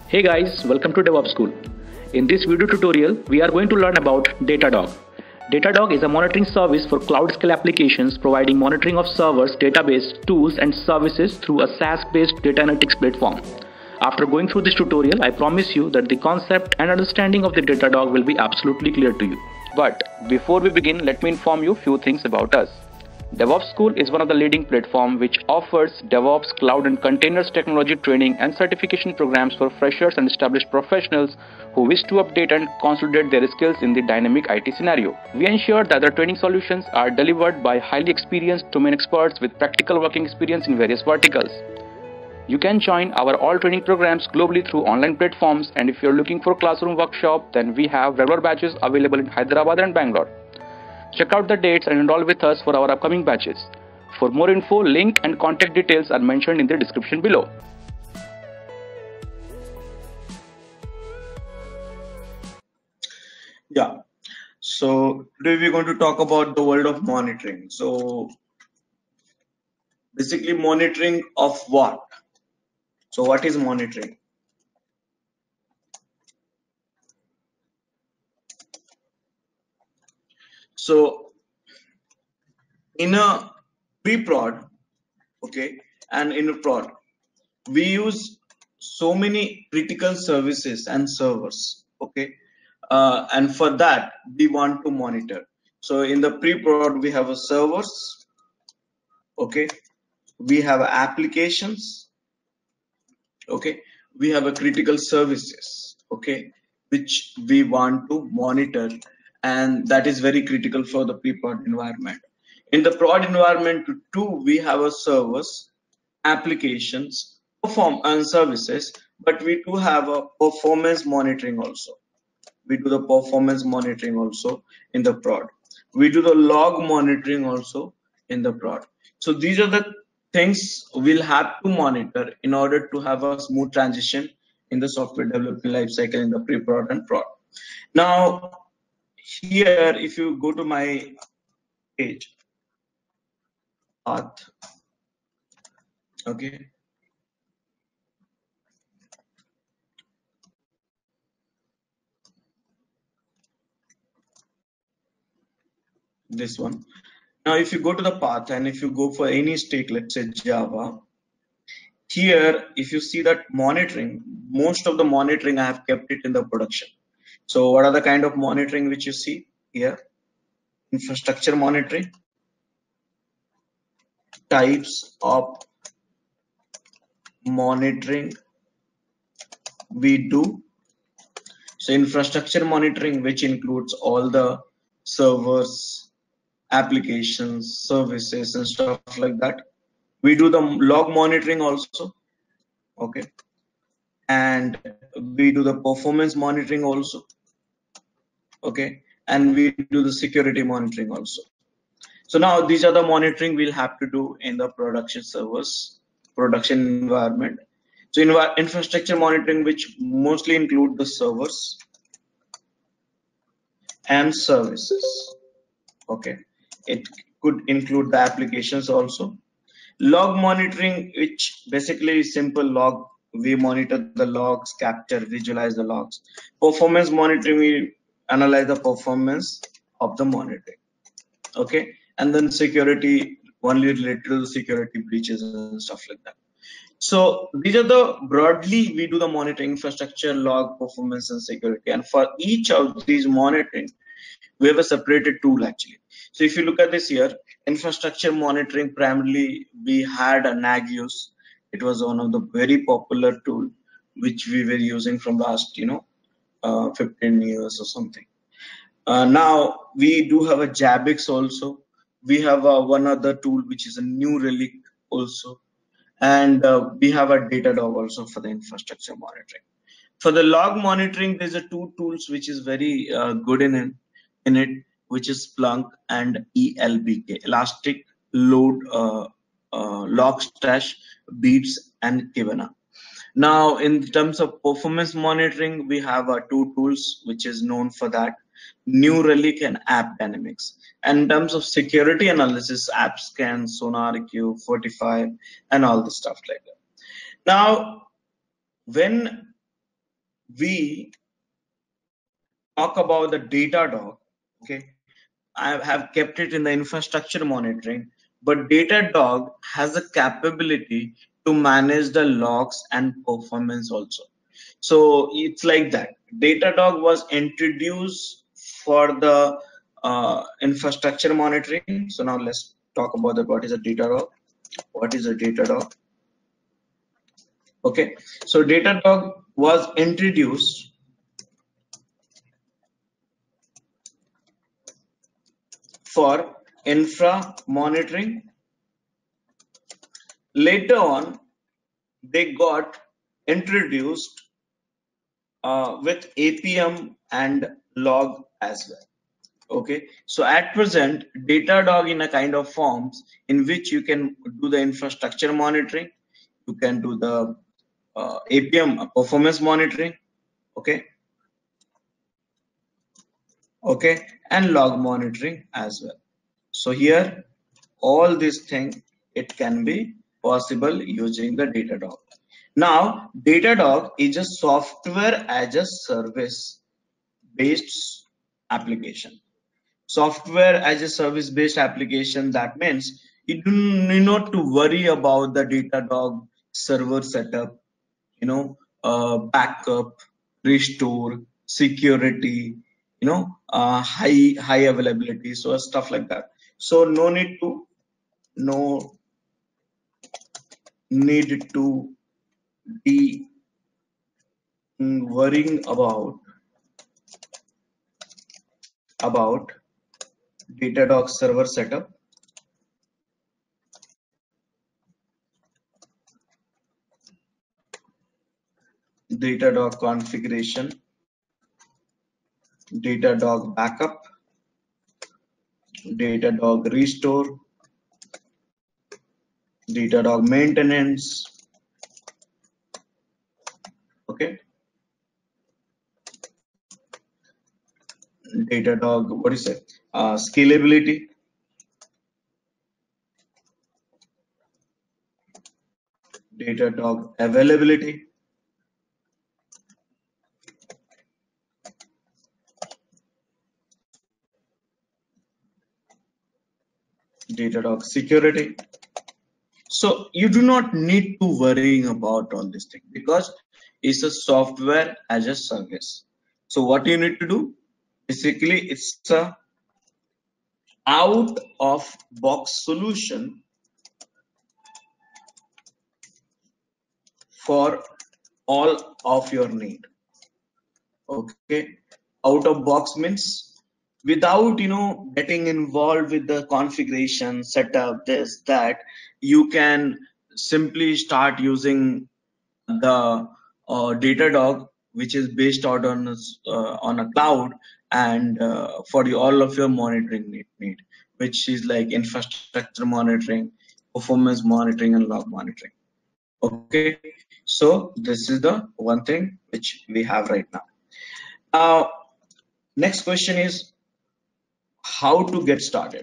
Hey guys, welcome to DevOpsSchool. In this video tutorial, we are going to learn about Datadog. Datadog is a monitoring service for cloud scale applications providing monitoring of servers, database, tools and services through a SaaS-based data analytics platform. After going through this tutorial, I promise you that the concept and understanding of the Datadog will be absolutely clear to you. But before we begin, let me inform you a few things about us. DevOpsSchool is one of the leading platforms which offers DevOps, cloud and containers technology training and certification programs for freshers and established professionals who wish to update and consolidate their skills in the dynamic IT scenario. We ensure that the training solutions are delivered by highly experienced domain experts with practical working experience in various verticals. You can join our all training programs globally through online platforms, and if you're looking for classroom workshop, then we have regular batches available in Hyderabad and Bangalore. Check out the dates and enroll with us for our upcoming batches. For more info, link and contact details are mentioned in the description below. Yeah, so today we're going to talk about the world of monitoring. So basically monitoring of what? So what is monitoring? So in a pre-prod, okay, and in a prod, we use so many critical services and servers, okay, and for that we want to monitor. So in the pre-prod we have a servers, okay, we have applications, okay, we have a critical services, okay, which we want to monitor, and that is very critical for the pre-prod environment. In the prod environment too, we have a servers, applications, perform and services, but we do have a performance monitoring also. We do the performance monitoring also in the prod. We do the log monitoring also in the prod. So these are the things we'll have to monitor in order to have a smooth transition in the software development lifecycle in the pre-prod and prod. Now here, if you go to my page path, okay, this one. Now if you go to the path and if you go for any stack, let's say Java, here if you see that monitoring, most of the monitoring I have kept it in the production. So what are the kind of monitoring which you see here? Infrastructure monitoring, types of monitoring we do. So infrastructure monitoring, which includes all the servers, applications, services and stuff like that. We do the log monitoring also, okay, and we do the performance monitoring also, okay, and we do the security monitoring also. So now these are the monitoring we'll have to do in the production servers, production environment. So infrastructure monitoring, which mostly include the servers and services, okay, it could include the applications also. Log monitoring, which basically is simple log, we monitor the logs, capture, visualize the logs. Performance monitoring, we analyze the performance of the monitoring, okay, and then security only related to the security breaches and stuff like that. So these are the broadly we do the monitoring: infrastructure, log, performance and security. And for each of these monitoring we have a separated tool actually. So if you look at this here, infrastructure monitoring, primarily we had a Nagios. It was one of the very popular tool which we were using from last 15 years or something. Now we do have a Jabix also. We have one other tool which is a New Relic also, and we have a Datadog also for the infrastructure monitoring. For the log monitoring, there's a two tools which is very good in it, which is Splunk and ELBK, Elastic Load Log Stash, Beats and Kibana. Now in terms of performance monitoring, we have two tools which is known for that: New Relic and App Dynamics. And in terms of security analysis, AppScan, SonarQube, Fortify, and all the stuff like that. Now, when we talk about the Datadog. Okay, I have kept it in the infrastructure monitoring, but Datadog has the capability to manage the logs and performance also. So it's like that. Datadog was introduced for the infrastructure monitoring. So now let's talk about that. What is a Datadog? What is a Datadog? Okay, so Datadog was introduced for infra monitoring. Later on, they got introduced with APM and log as well. Okay, so at present, Datadog in a kind of forms in which you can do the infrastructure monitoring, you can do the APM performance monitoring, okay, and log monitoring as well. So here, all these things, it can be possible using the Datadog. Now, Datadog is a software as a service based application. Software as a service based application, that means you do need not to worry about the Datadog server setup, backup, restore, security, high availability, so stuff like that. So no need to be worrying about Datadog server setup, Datadog configuration, Datadog backup, Datadog restore, Datadog maintenance, okay, Datadog, what is it? Scalability, Datadog availability, Datadog security. So you do not need to worrying about all this thing because it's a software as a service. So what you need to do, basically it's a out of box solution for all of your need. Okay, out of box means without getting involved with the configuration setup, this that, you can simply start using the Datadog, which is based out on a cloud, and for all of your monitoring need, which is like infrastructure monitoring, performance monitoring, and log monitoring. Okay, so this is the one thing which we have right now. Next question is how to get started.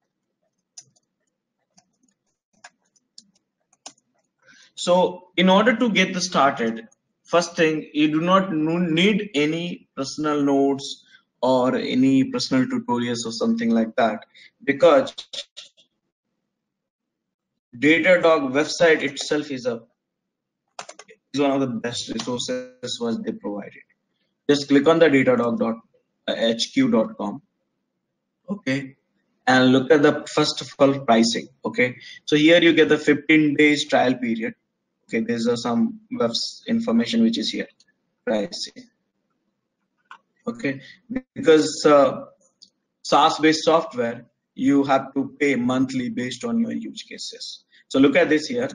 So in order to get this started, first thing, you do not need any personal notes or any personal tutorials or something like that, because Datadog website itself is one of the best resources what they provided. Just click on the datadog.hq.com, okay, and look at the first of all pricing. Okay, so here you get the 15 days trial period. Okay, there's some webs information which is here, pricing. Okay, because SaaS-based software, you have to pay monthly based on your use cases. So look at this here,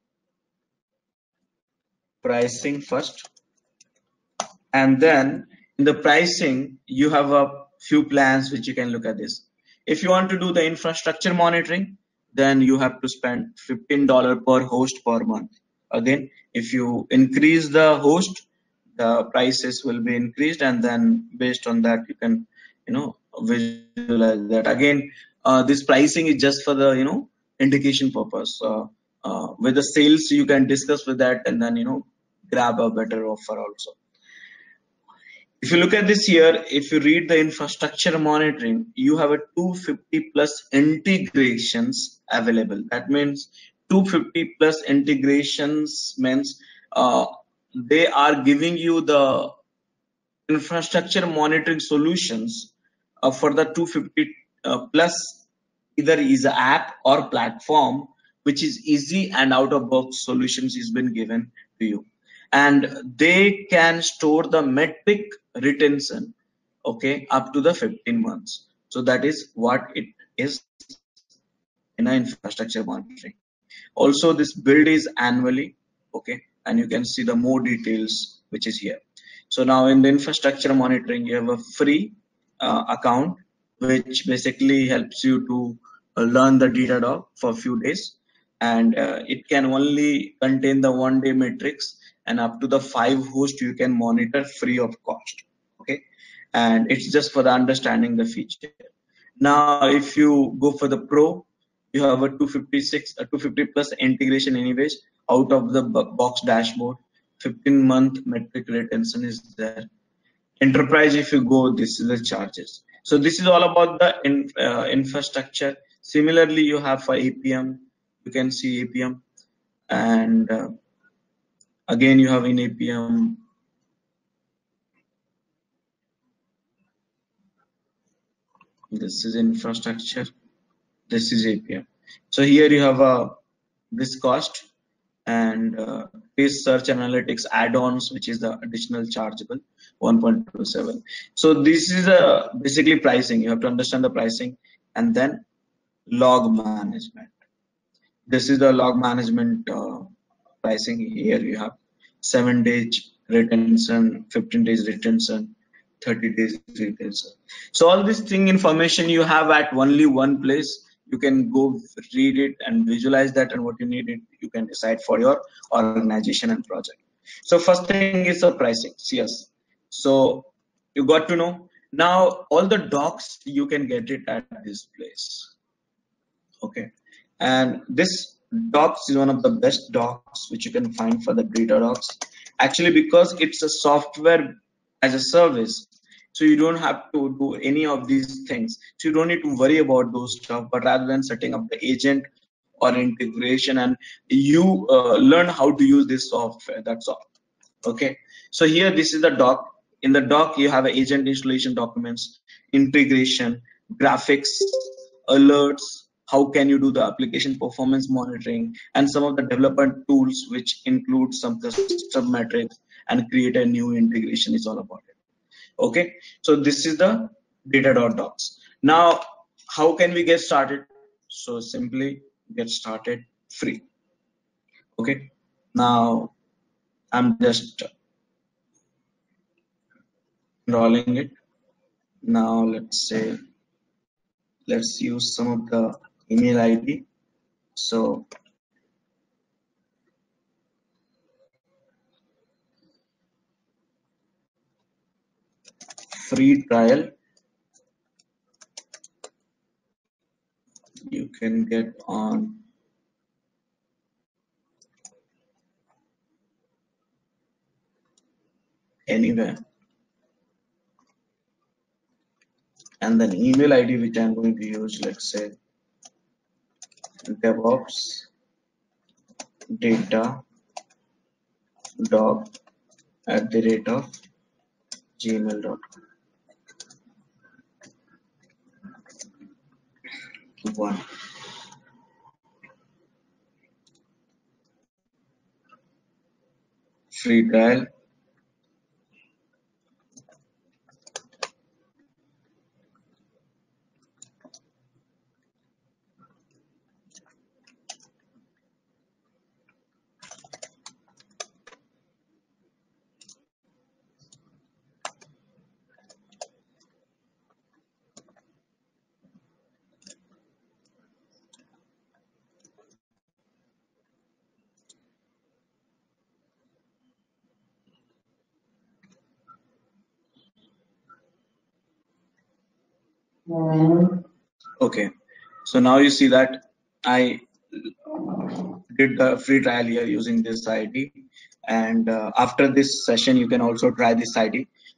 pricing first, and then in the pricing you have a few plans which you can look at this. If you want to do the infrastructure monitoring, then you have to spend $15 per host per month. Again, if you increase the host, the prices will be increased, and then based on that you can visualize that. Again, this pricing is just for the indication purpose. With the sales you can discuss with that, and then grab a better offer also. If you look at this here, if you read the infrastructure monitoring, you have a 250 plus integrations available. That means 250 plus integrations means they are giving you the infrastructure monitoring solutions for the 250 plus, either is an app or platform which is easy and out of box solutions is been given to you, and they can store the metric retention, okay, up to the 15 months. So that is what it is in an infrastructure monitoring. Also this build is annually, okay, and you can see the more details which is here. So now in the infrastructure monitoring, you have a free account which basically helps you to learn the Datadog for a few days, and it can only contain the 1 day metrics, and up to the 5 hosts you can monitor free of cost, okay, and it's just for the understanding the feature. Now if you go for the pro, you have a 250 plus integration anyways out of the box dashboard. 15-month metric retention is there. Enterprise, if you go, this is the charges. So this is all about the infrastructure. Similarly, you have for APM, you can see APM, and again you have in APM. This is infrastructure. This is APM. So here you have this cost, and this search analytics add-ons, which is the additional chargeable 1.27. So this is basically pricing. You have to understand the pricing, and then log management. This is the log management pricing. Here you have 7 days retention, 15 days retention, 30 days retention. So all this thing information you have at only one place. You can go read it and visualize that, and what you need it, you can decide for your organization and project. So first thing is the pricing, CS. So you got to know. Now all the docs you can get it at this place, okay, and this docs is one of the best docs which you can find for the Datadogs, actually, because it's a software as a service. So you don't have to do any of these things. So you don't need to worry about those stuff, but rather than setting up the agent or integration, and you learn how to use this software, that's all. Okay. So here, this is the doc. In the doc, you have agent installation documents, integration, graphics, alerts, how can you do the application performance monitoring, and some of the development tools, which include some custom metrics, and create a new integration is all about it. Okay, so this is the Datadog docs. Now, how can we get started? So simply get started free. Okay, now I'm just enrolling it. Now let's use some of the email ID. So free trial you can get on anywhere, and then email ID which I'm going to use, let's say DevOps Datadog @gmail.com. 1. Free trial. Okay, so now you see that I did the free trial here using this ID, and after this session you can also try this ID.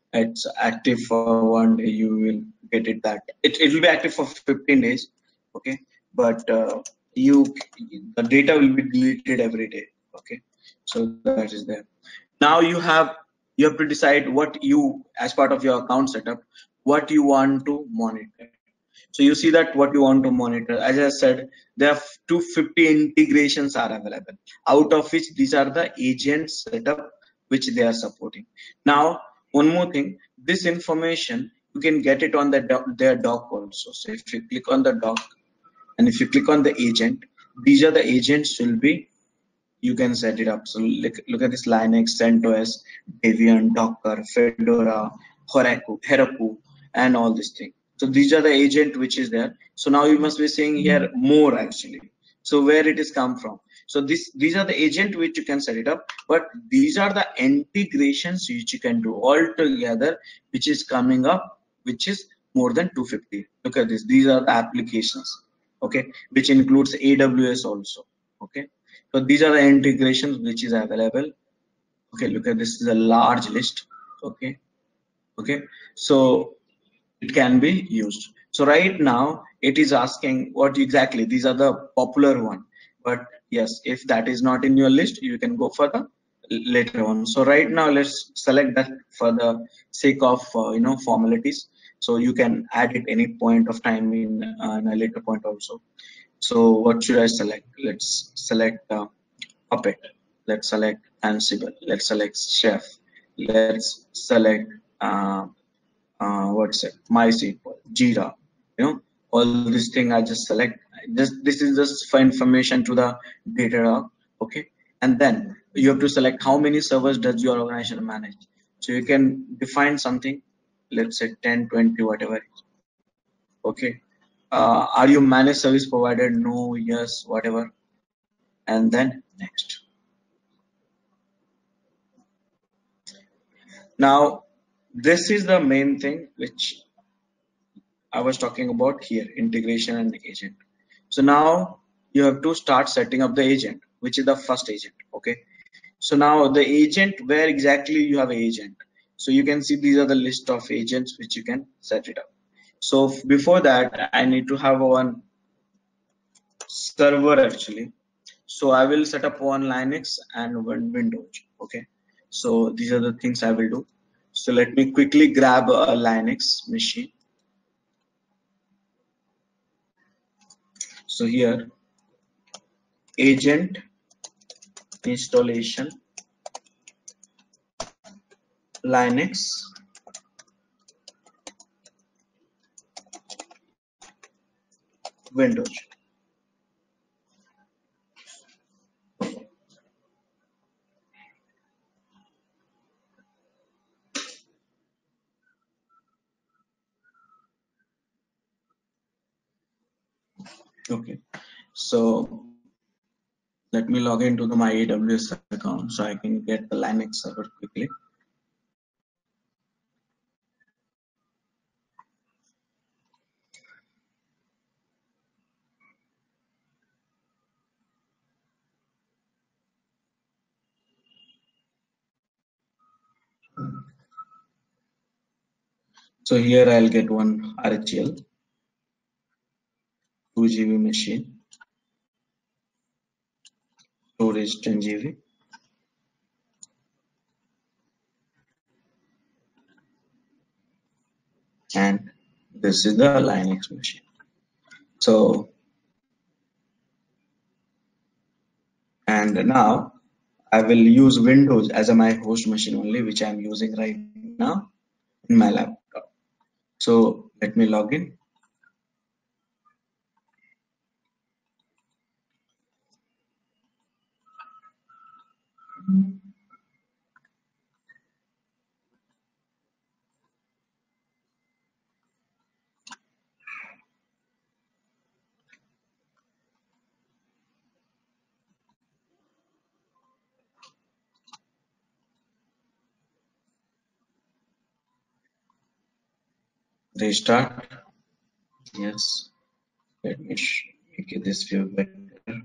It's active for 1 day. You will get it that it will be active for 15 days. Okay, but you the data will be deleted every day. Okay, so that is there. Now you have to decide what you, as part of your account setup, what you want to monitor. So you see that what you want to monitor. As I said, there are 250 integrations are available, out of which these are the agents setup which they are supporting. Now, one more thing, this information you can get it on their doc also. So if you click on the doc and if you click on the agent, these are the agents will be, you can set it up. So look at this: Linux, CentOS, Debian, Docker, Fedora, Heroku, and all this thing. So these are the agent which is there. So now you must be seeing here more actually. So where it is come from. So these are the agent which you can set it up, but these are the integrations which you can do all together, which is coming up, which is more than 250. Look at this. These are the applications, okay, which includes AWS also. Okay, so these are the integrations which is available. Okay, look at this is a large list. Okay, okay, so it can be used. So right now it is asking what exactly, these are the popular one, but yes, if that is not in your list, you can go for the later on. So right now let's select that for the sake of formalities. So you can add it any point of time in a later point also. So what should I select? Let's select Puppet. Let's select Ansible. Let's select Chef. Let's select what's it? MySQL, Jira. All this thing I just select. This is just for information to the Datadog. Okay, and then you have to select how many servers does your organization manage. So you can define something. Let's say 10, 20, whatever. Okay. Are you managed service provider? No, yes, whatever. And then next. Now, this is the main thing which I was talking about here, integration and agent. So now you have to start setting up the agent, which is the first agent. Okay. So now the agent, where exactly you have an agent. So you can see these are the list of agents which you can set it up. So before that, I need to have one server actually. So I will set up one Linux and one Windows. Okay. So these are the things I will do. So let me quickly grab a Linux machine. So here, agent installation Linux Windows. Okay. So let me log into my AWS account so I can get the Linux server quickly. So here I'll get one RHL, 2 GB machine, storage 10 GB, and this is the Linux machine. So, and now I will use Windows as my host machine only, which I'm using right now in my laptop. So let me log in. Restart. Yes. Let me make it this view better.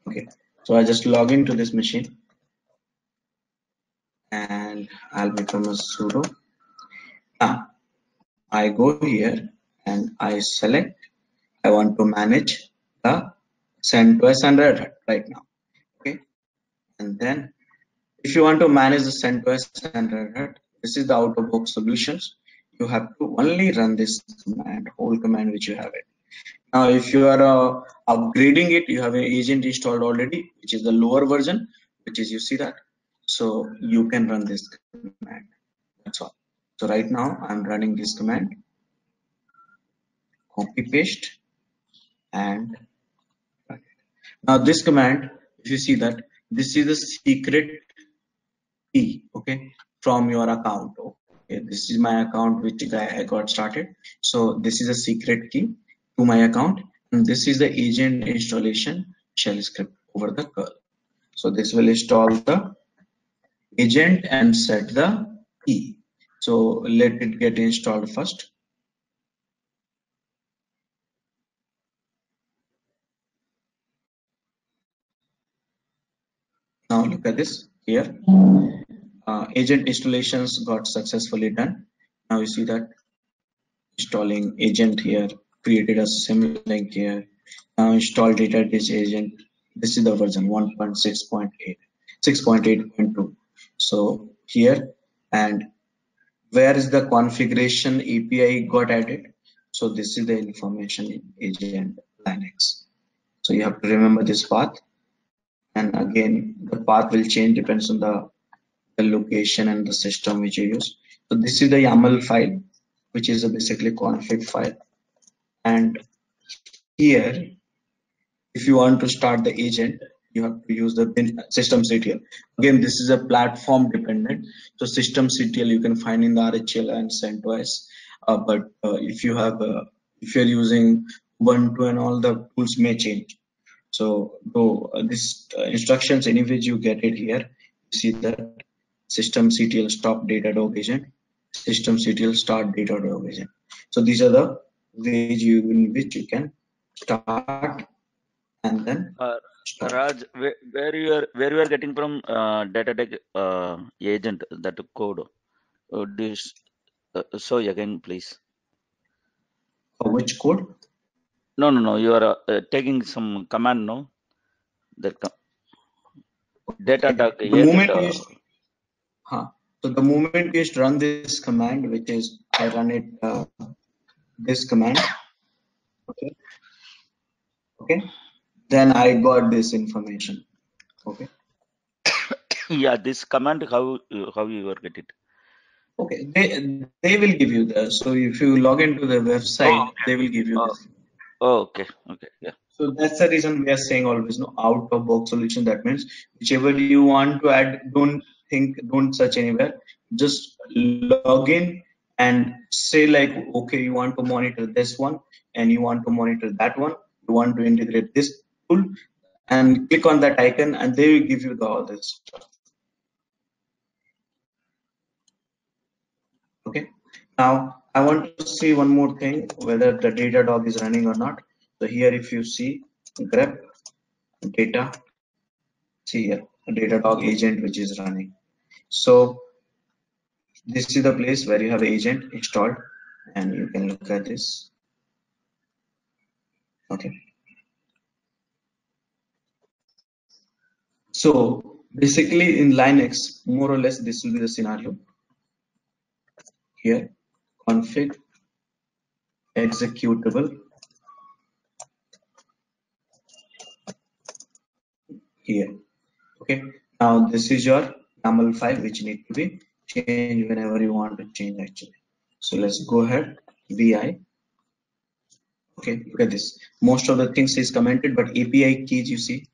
Okay, so I just log into this machine and I'll become a sudo. Now I go here and I select I want to manage the CentOS and Red Hat right now. Okay, and then if you want to manage the CentOS and Red Hat, this is the out-of-box solutions. You have to only run this command, whole command which you have it. Now, if you are upgrading it, you have an agent installed already, which is the lower version, which is you see that. So you can run this command. That's all. So right now I'm running this command, copy paste, and run it. Now this command, if you see that, this is the secret key, okay, from your account. Okay, this is my account which I got started. So this is a secret key to my account, and this is the agent installation shell script over the curl. So this will install the agent and set the key. So let it get installed first. Now look at this here. Agent installations got successfully done. Now you see that installing agent here, created a symlink here. Now install database agent. This is the version 1.6.8, 6.8.2. So here, and where is the configuration API got added? So this is the information in agent Linux. So you have to remember this path. And again, the path will change depends on the location and the system which you use. So this is the YAML file, which is a basically config file. And here, if you want to start the agent, you have to use the systemctl. Again, this is a platform dependent. So systemctl you can find in the RHEL and CentOS. But if you're using Ubuntu and all, the tools may change. So this instructions, anyways, you get it here. You see that systemctl stop Datadog agent, systemctl start Datadog agent. So these are the ways in which you can start and then stop. Raj, where you are getting from Datadog agent that code? This show again, please. Which code? No. You are taking some command, no? That Datadog The agent. moment so the moment you run this command, which is I run it this command, okay, then I got this information, okay. Yeah, this command how you are get it? Okay, they will give you that. So if you log into the website, they will give you this. Okay, yeah. So that's the reason we are saying always no out of box solution. That means whichever you want to add, don't search anywhere. Just log in and say like, okay, you want to monitor this one and you want to monitor that one. You want to integrate this tool and click on that icon and they will give you all this stuff. Okay. Now I want to see one more thing, whether the Datadog is running or not. So here, if you see grep data, see here a Datadog agent which is running. So this is the place where you have agent installed, and you can look at this. Okay. So basically in Linux, more or less this will be the scenario. Here, config executable. Here. Okay. Now this is your YAML file which need to be changed whenever you want to change actually. So let's go ahead. vi. Okay, look at this. Most of the things is commented, but API keys you see,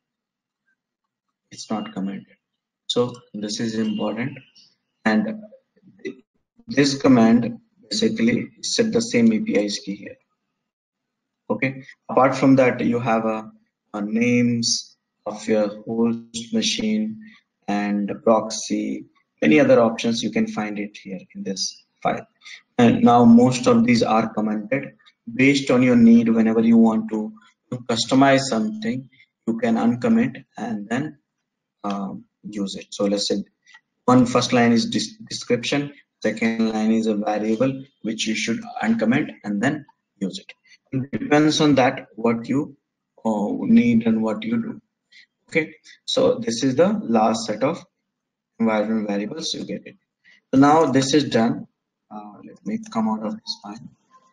it's not commented. So this is important, and this command basically set the same APIs key here. Okay. Apart from that, you have a names of your host machine and proxy, many other options. You can find it here in this file. And now most of these are commented based on your need. Whenever you want to customize something, you can uncomment and then use it. So let's say first line is description, second line is a variable which you should uncomment and then use it. It depends on that what you need and what you do. Okay, so this is the last set of environment variables you get it. So now this is done. Let me come out of this file.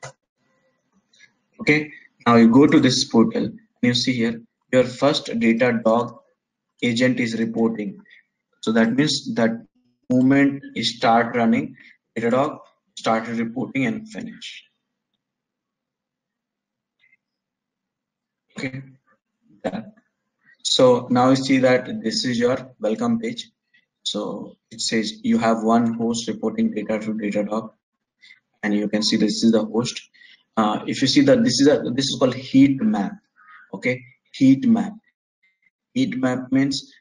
Okay, now you go to this portal and you see here your first Datadog agent is reporting. So that means that moment you start running, Datadog started reporting and finish. Okay, done. So now you see that this is your welcome page. So it says you have one host reporting data to Datadog, and you can see this is the host. If you see that this is called heat map. Okay, heat map. Heat map means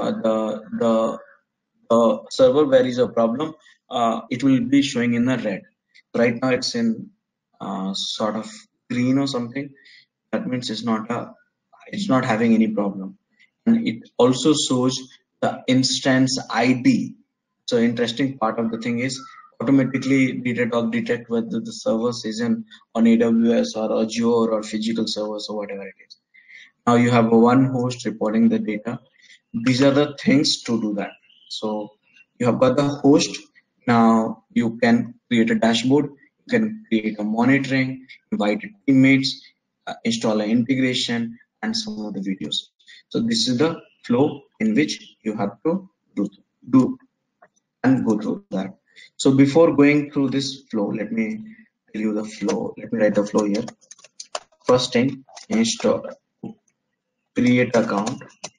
the server where is a problem, it will be showing in the red. Right now it's in sort of green or something. That means it's not having any problem. And it also shows the instance ID. So interesting part of the thing is automatically Datadog detect whether the service is on AWS or Azure or physical servers or whatever it is. Now you have one host reporting the data. These are the things to do that. So you have got the host. Now you can create a dashboard, you can create a monitoring, invite teammates, install an integration and some of the videos. So this is the flow in which you have to do and go through that. So before going through this flow, let me tell you the flow. Let me write the flow here. First thing, install, create account,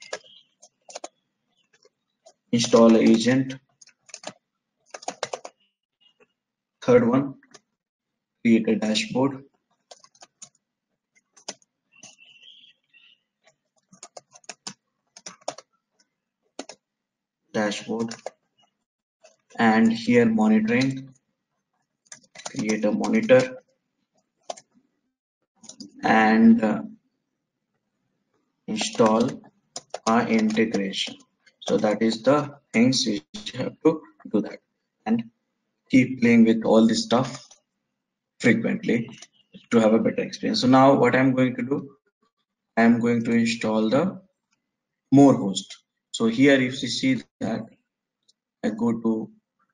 install agent. Third one, create a dashboard. And here monitoring, create a monitor and install our integration. So that is the things you have to do that and keep playing with all this stuff frequently to have a better experience. So now what I'm going to do, I'm going to install the more host. So here if you see that I go to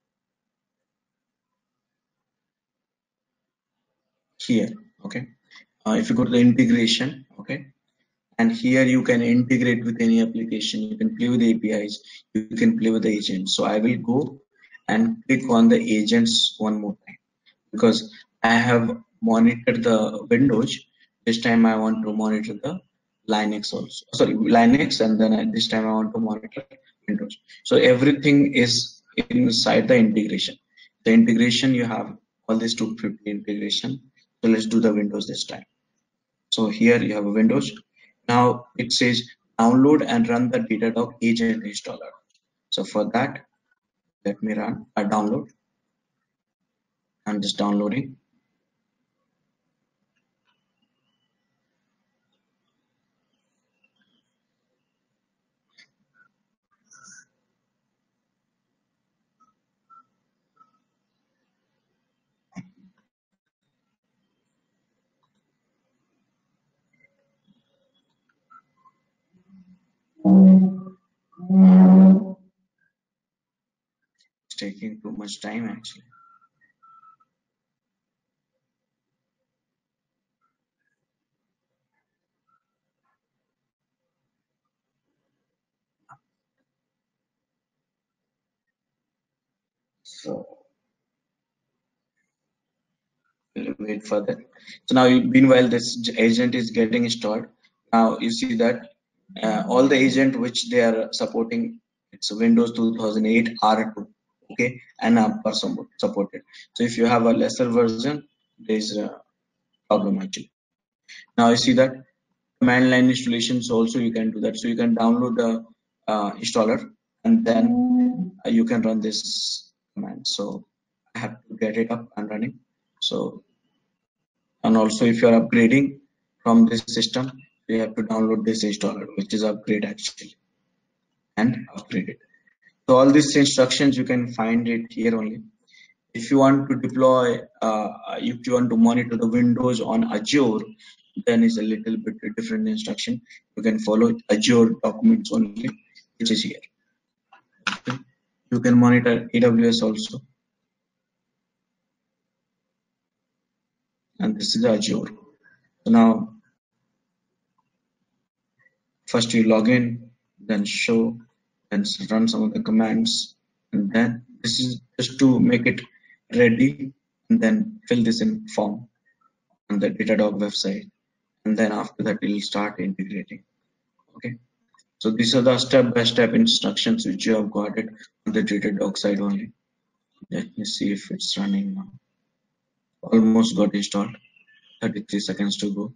here, okay, if you go to the integration, okay, and here you can integrate with any application, you can play with the APIs, you can play with the agents. So I will go and click on the agents one more time because I have monitored the Windows. This time I want to monitor the Linux also, sorry, Linux, and then this time I want to monitor Windows. So everything is inside the integration. The integration you have all this 250 integration. So let's do the Windows this time. So here you have a Windows. Now it says download and run the Datadog agent installer. So for that, let me run a download. I'm just downloading. It's taking too much time actually. So we'll wait for that. So now meanwhile this agent is getting installed. Now you see that all the agent which they are supporting, it's Windows 2008 R2, okay, and are supported. So if you have a lesser version, there is a problem actually. Now you see that command line installations also you can do that. So you can download the installer and then you can run this command. So I have to get it up and running. So, and also if you are upgrading from this system, We have to download this installer, which is upgrade actually, and upgrade it. So all these instructions you can find it here only. If you want to deploy, if you want to monitor the Windows on Azure, then it's a little bit different instruction. You can follow Azure documents only, which is here. Okay. You can monitor AWS also, and this is Azure. So now, first you log in, then show, then run some of the commands, and then this is just to make it ready, and then fill this in form on the Datadog website, and then after that it will start integrating. Okay. So these are the step-by-step instructions which you have got it on the Datadog side only. Let me see if it's running now. Almost got installed. 33 seconds to go.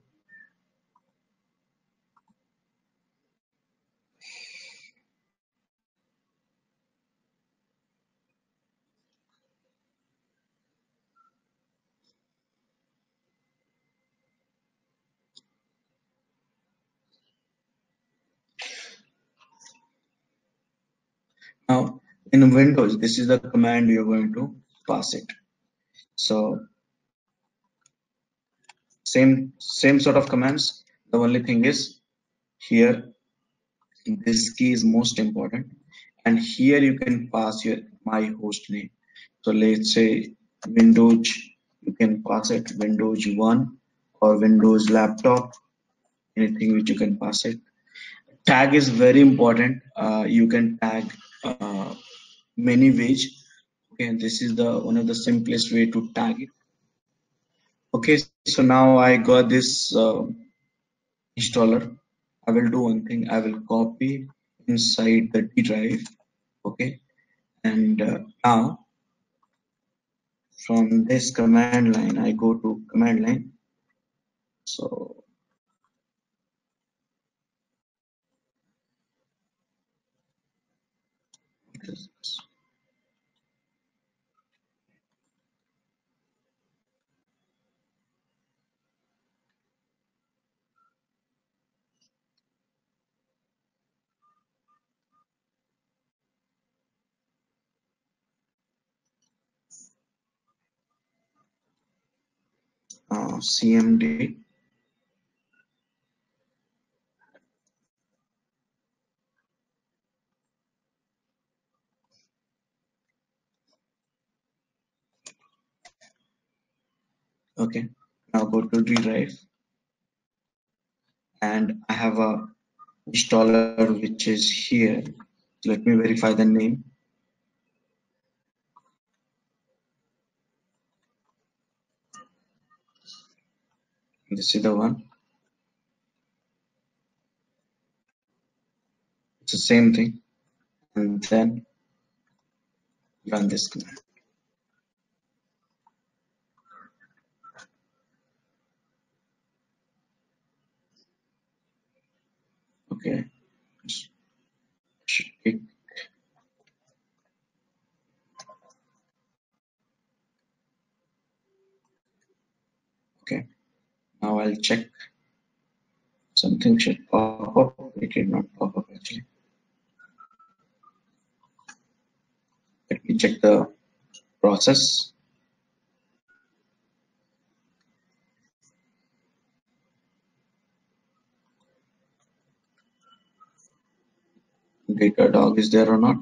Now in Windows, this is the command you're going to pass it. So same sort of commands. The only thing is here this key is most important, and here you can pass your my host name. So let's say Windows, you can pass it Windows 1 or Windows laptop, anything which you can pass it. Tag is very important. You can tag many ways. Okay, and this is the one of the simplest way to tag it. Okay, so now I got this installer. I will do one thing. I will copy inside the D drive. Okay, and now from this command line, I go to command line. So CMD. Okay, now go to D drive, and I have a installer which is here. Let me verify the name. This is the one. It's the same thing, and then run this command. Okay, should take. Okay, now I'll check. Something should pop up. It did not pop up actually. Let me check the process. Datadog is there or not?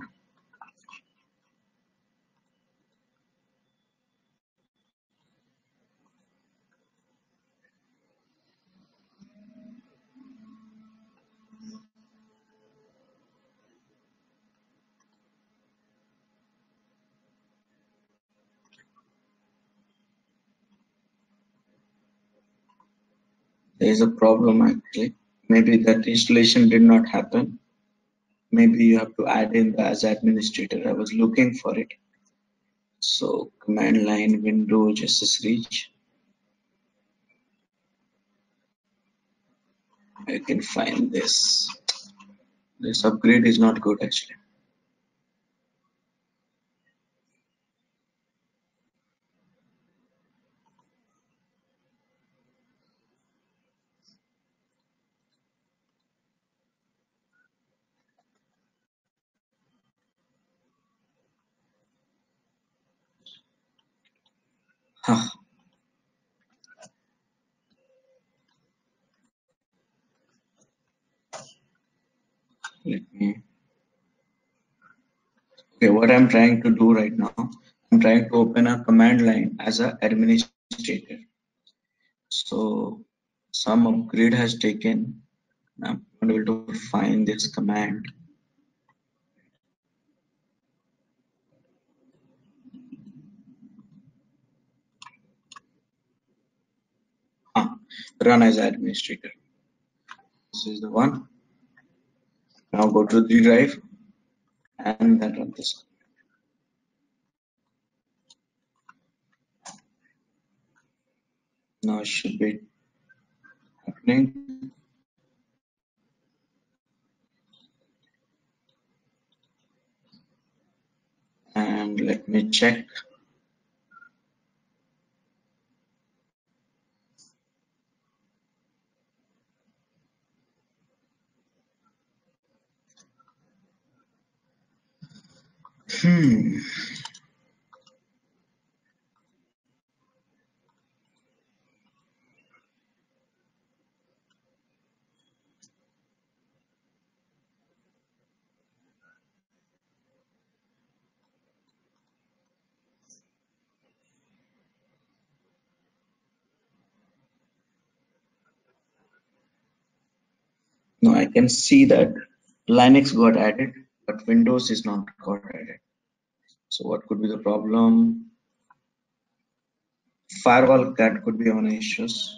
There is a problem actually. Maybe that installation did not happen. Maybe you have to add in the as administrator. I was looking for it. So command line Windows accessories. I can find this. This upgrade is not good actually. Let me. Okay, what I'm trying to do right now, I'm trying to open a command line as an administrator. So some upgrade has taken. I'm not able to find this command. Run as administrator. This is the one. Now go to the drive and then run this. Now it should be happening. And let me check. Now I can see that Linux got added, but Windows is not got added. So what could be the problem? Firewall that could be on issues.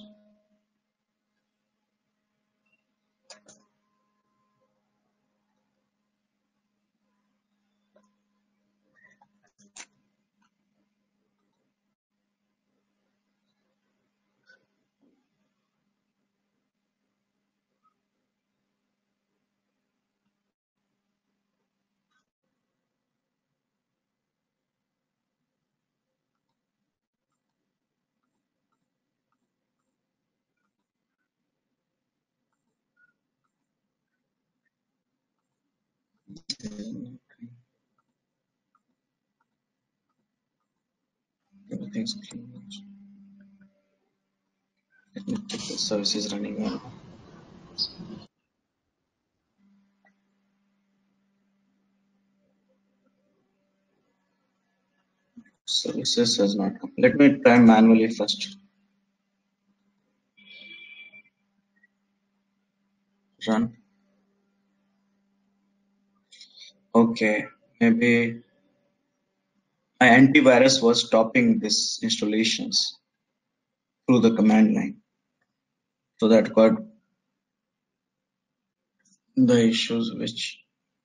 Everything's clean. Let me check the services running well. Services has not come. Let me try manually first. Run. Okay, maybe my antivirus was stopping this installations through the command line. So that got the issues which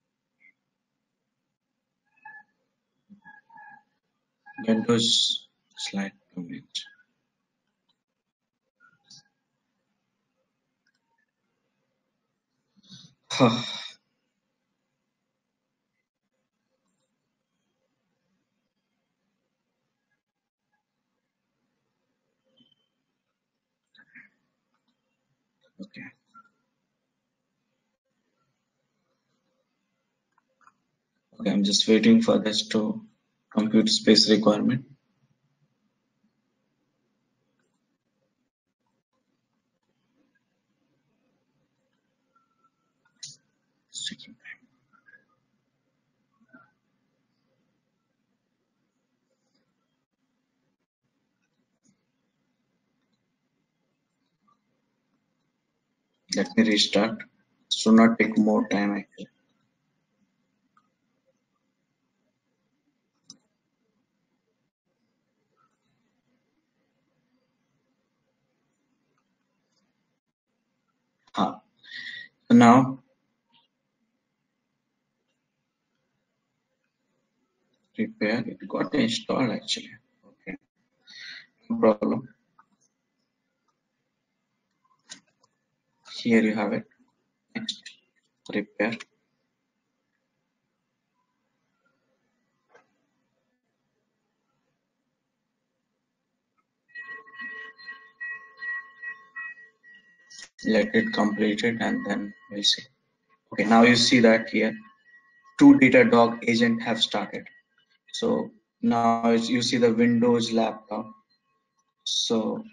Windows slide domains. Okay. Okay, I'm just waiting for this to compute space requirement. Let me restart. It should not take more time actually. So now repair. It got installed actually. Okay, no problem. Here you have it. Next, repair. Let it complete it and then we'll see. Okay, now you see that here 2 Datadog agent have started. So now you see the Windows laptop So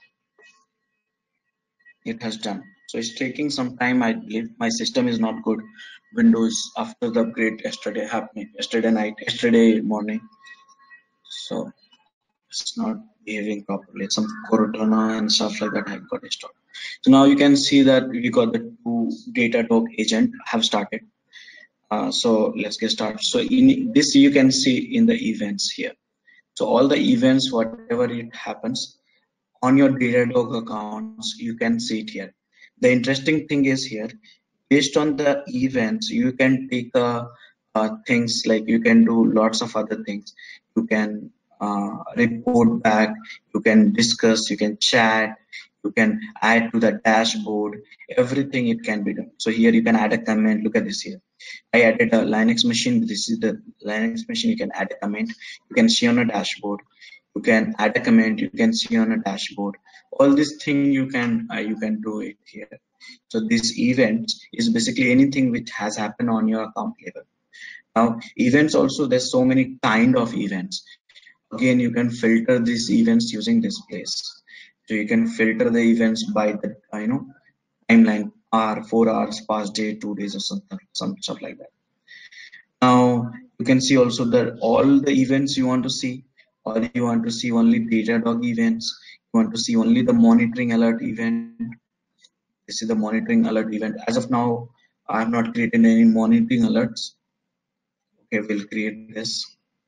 it has done. So it's taking some time. I believe my system is not good. Windows after the upgrade yesterday night, yesterday morning. So it's not behaving properly. Some Cortana and stuff like that have got installed. So now you can see that we got the two Datadog agent have started. So let's get started. So in this you can see in the events here. So all the events, whatever it happens on your Datadog accounts, you can see it here. The interesting thing is here, based on the events, you can take things like you can do lots of other things. You can report back, you can discuss, you can chat, you can add to the dashboard, everything it can be done. So here you can add a comment. Look at this here. I added a Linux machine. This is the Linux machine. You can add a comment. You can see on a dashboard. You can add a comment. You can see on a dashboard. All this thing you can do it here. So this event is basically anything which has happened on your account level. Now events also, there's so many kind of events. Again, you can filter these events using this place. So you can filter the events by the timeline, hour, 4 hours, past day, 2 days, or some stuff like that. Now you can see also that all the events you want to see, or you want to see only Datadog events, you want to see only the monitoring alert event. This is the monitoring alert event. As of now, I have not created any monitoring alerts. Okay, we'll create this.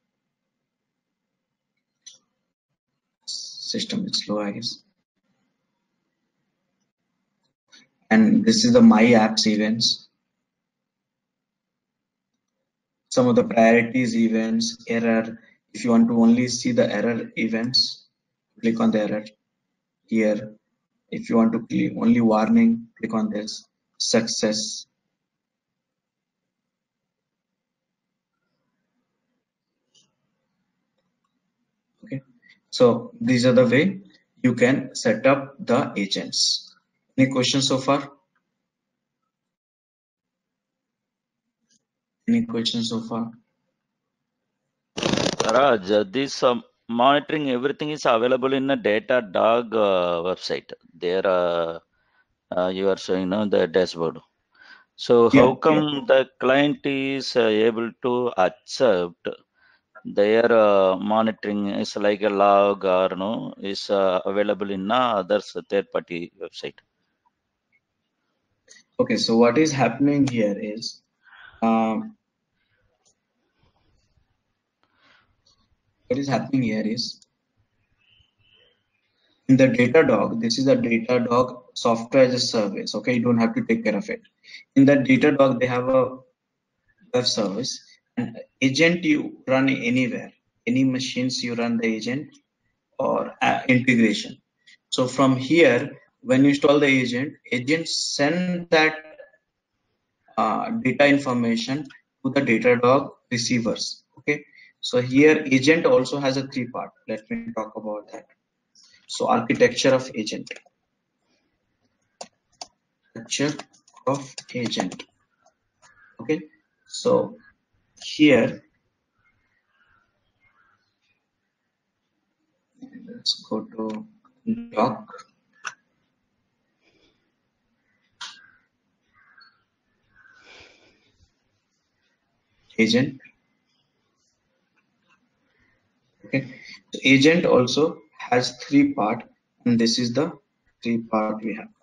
System is slow, I guess. And this is the my apps events. Some of the priorities events, error. If you want to only see the error events, click on the error here. If you want to click only warning, click on this. Success. Okay, so these are the way you can set up the agents. Any questions so far? Any questions so far? Raj, this monitoring everything is available in a Datadog website. There, you are showing the dashboard. So how come the client is able to accept their monitoring is like a log or no is available in others third party website? Okay, so what is happening here is in the Datadog, this is a Datadog software as a service. Okay, you don't have to take care of it. In the Datadog, they have a web service, and agent you run anywhere, any machines you run the agent or integration. So from here, when you install the agent send that data information to the Datadog receivers. Okay, so here agent also has a 3-part. Let me talk about that. So architecture of agent. Okay, so here let's go to doc. Agent. Okay, so agent also has 3-part, and this is the 3-part we have.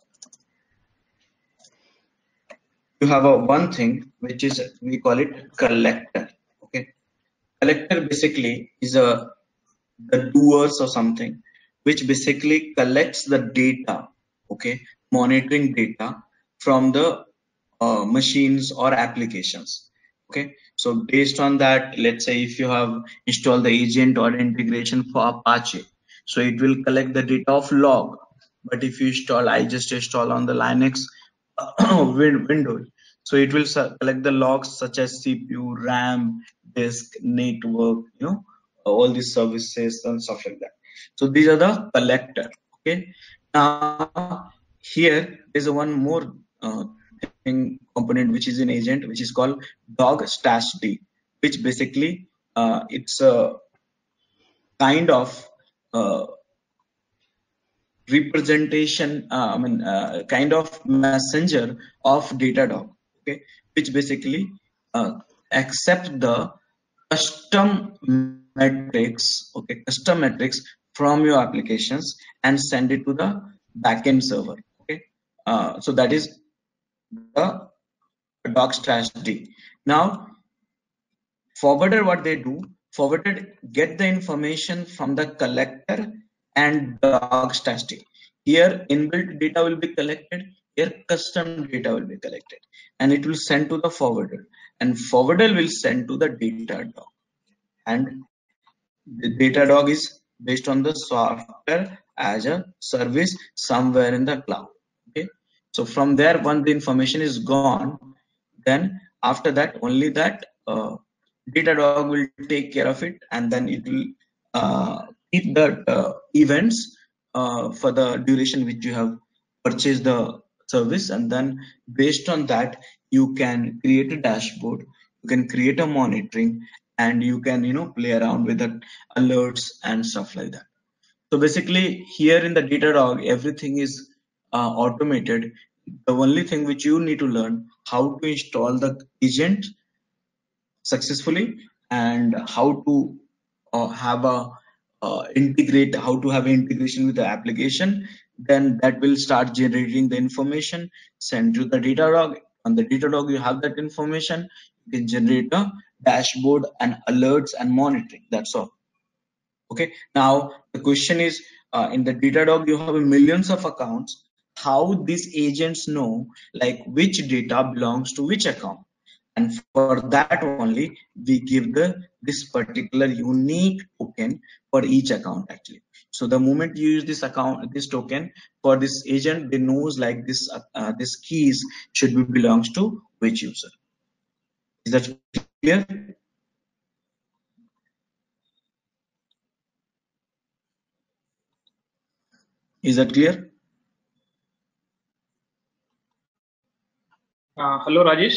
You have a one thing which is we call it collector. Okay, collector basically is the doers or something which basically collects the data. Okay, monitoring data from the machines or applications. Okay, so based on that, let's say if you have installed the agent or integration for Apache, so it will collect the data of log. But if you install, I just install on the Linux Windows, so it will collect the logs such as CPU, RAM, disk, network, all these services and stuff like that. So these are the collector. Okay, now here is a one more component which is an agent which is called dog stash d, which basically it's a kind of representation, kind of messenger of Datadog, okay, which basically accept the custom metrics, okay, custom metrics from your applications and send it to the backend server, okay. So that is the dog strategy. Now, forwarder, what they do, forwarded get the information from the collector and dog statistic. Here inbuilt data will be collected, here custom data will be collected, and it will send to the forwarder, and forwarder will send to the Datadog, and the Datadog is based on the software as a service somewhere in the cloud. Okay, so from there, once the information is gone, then after that only that Datadog will take care of it, and then it will keep the events for the duration which you have purchased the service, and then based on that you can create a dashboard, you can create a monitoring, and you can play around with the alerts and stuff like that. So basically here in the Datadog everything is automated. The only thing which you need to learn how to install the agent successfully, and how to have a integrate, how to have an integration with the application. Then that will start generating the information, send to the Datadog. On the Datadog you have that information, you can generate a dashboard and alerts and monitoring. That's all. Okay, now the question is, in the Datadog you have millions of accounts. How these agents know like which data belongs to which account? And for that only we give this particular unique token for each account actually. So the moment you use this token for this agent, they knows like this keys should be belongs to which user. Is that clear? Is that clear? Hello, Rajesh.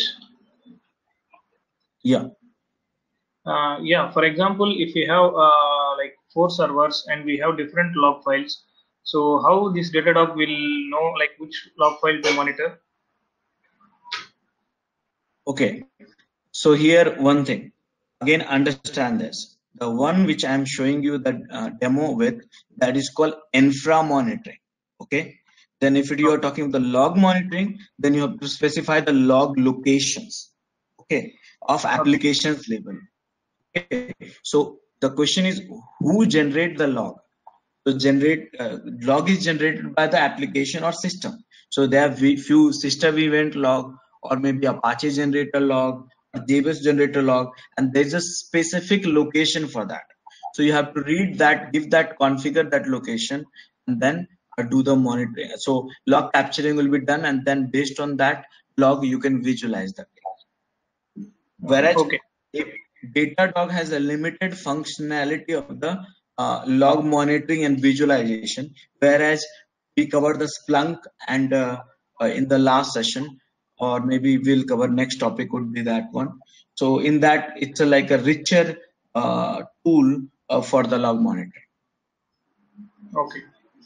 Yeah. Yeah, for example, if we have like 4 servers and we have different log files, so how this Datadog will know like which log file to monitor? Okay, so here one thing, again understand this. The one which I am showing you the demo with, that is called infra monitoring. Okay, then if you are talking about the log monitoring, then you have to specify the log locations, okay, of applications level. Okay, so the question is who generate the log? So log is generated by the application or system. So there are few system event log, or maybe Apache generator log, or JBoss generator log, and there's a specific location for that. So you have to read that, give that, configure that location, and then do the monitoring. So log capturing will be done, and then based on that log you can visualize that. Whereas Okay. if Datadog has a limited functionality of the log monitoring and visualization, whereas we covered the Splunk and in the last session, or maybe we'll cover next topic would be that one. So in that it's like a richer tool for the log monitoring. Okay.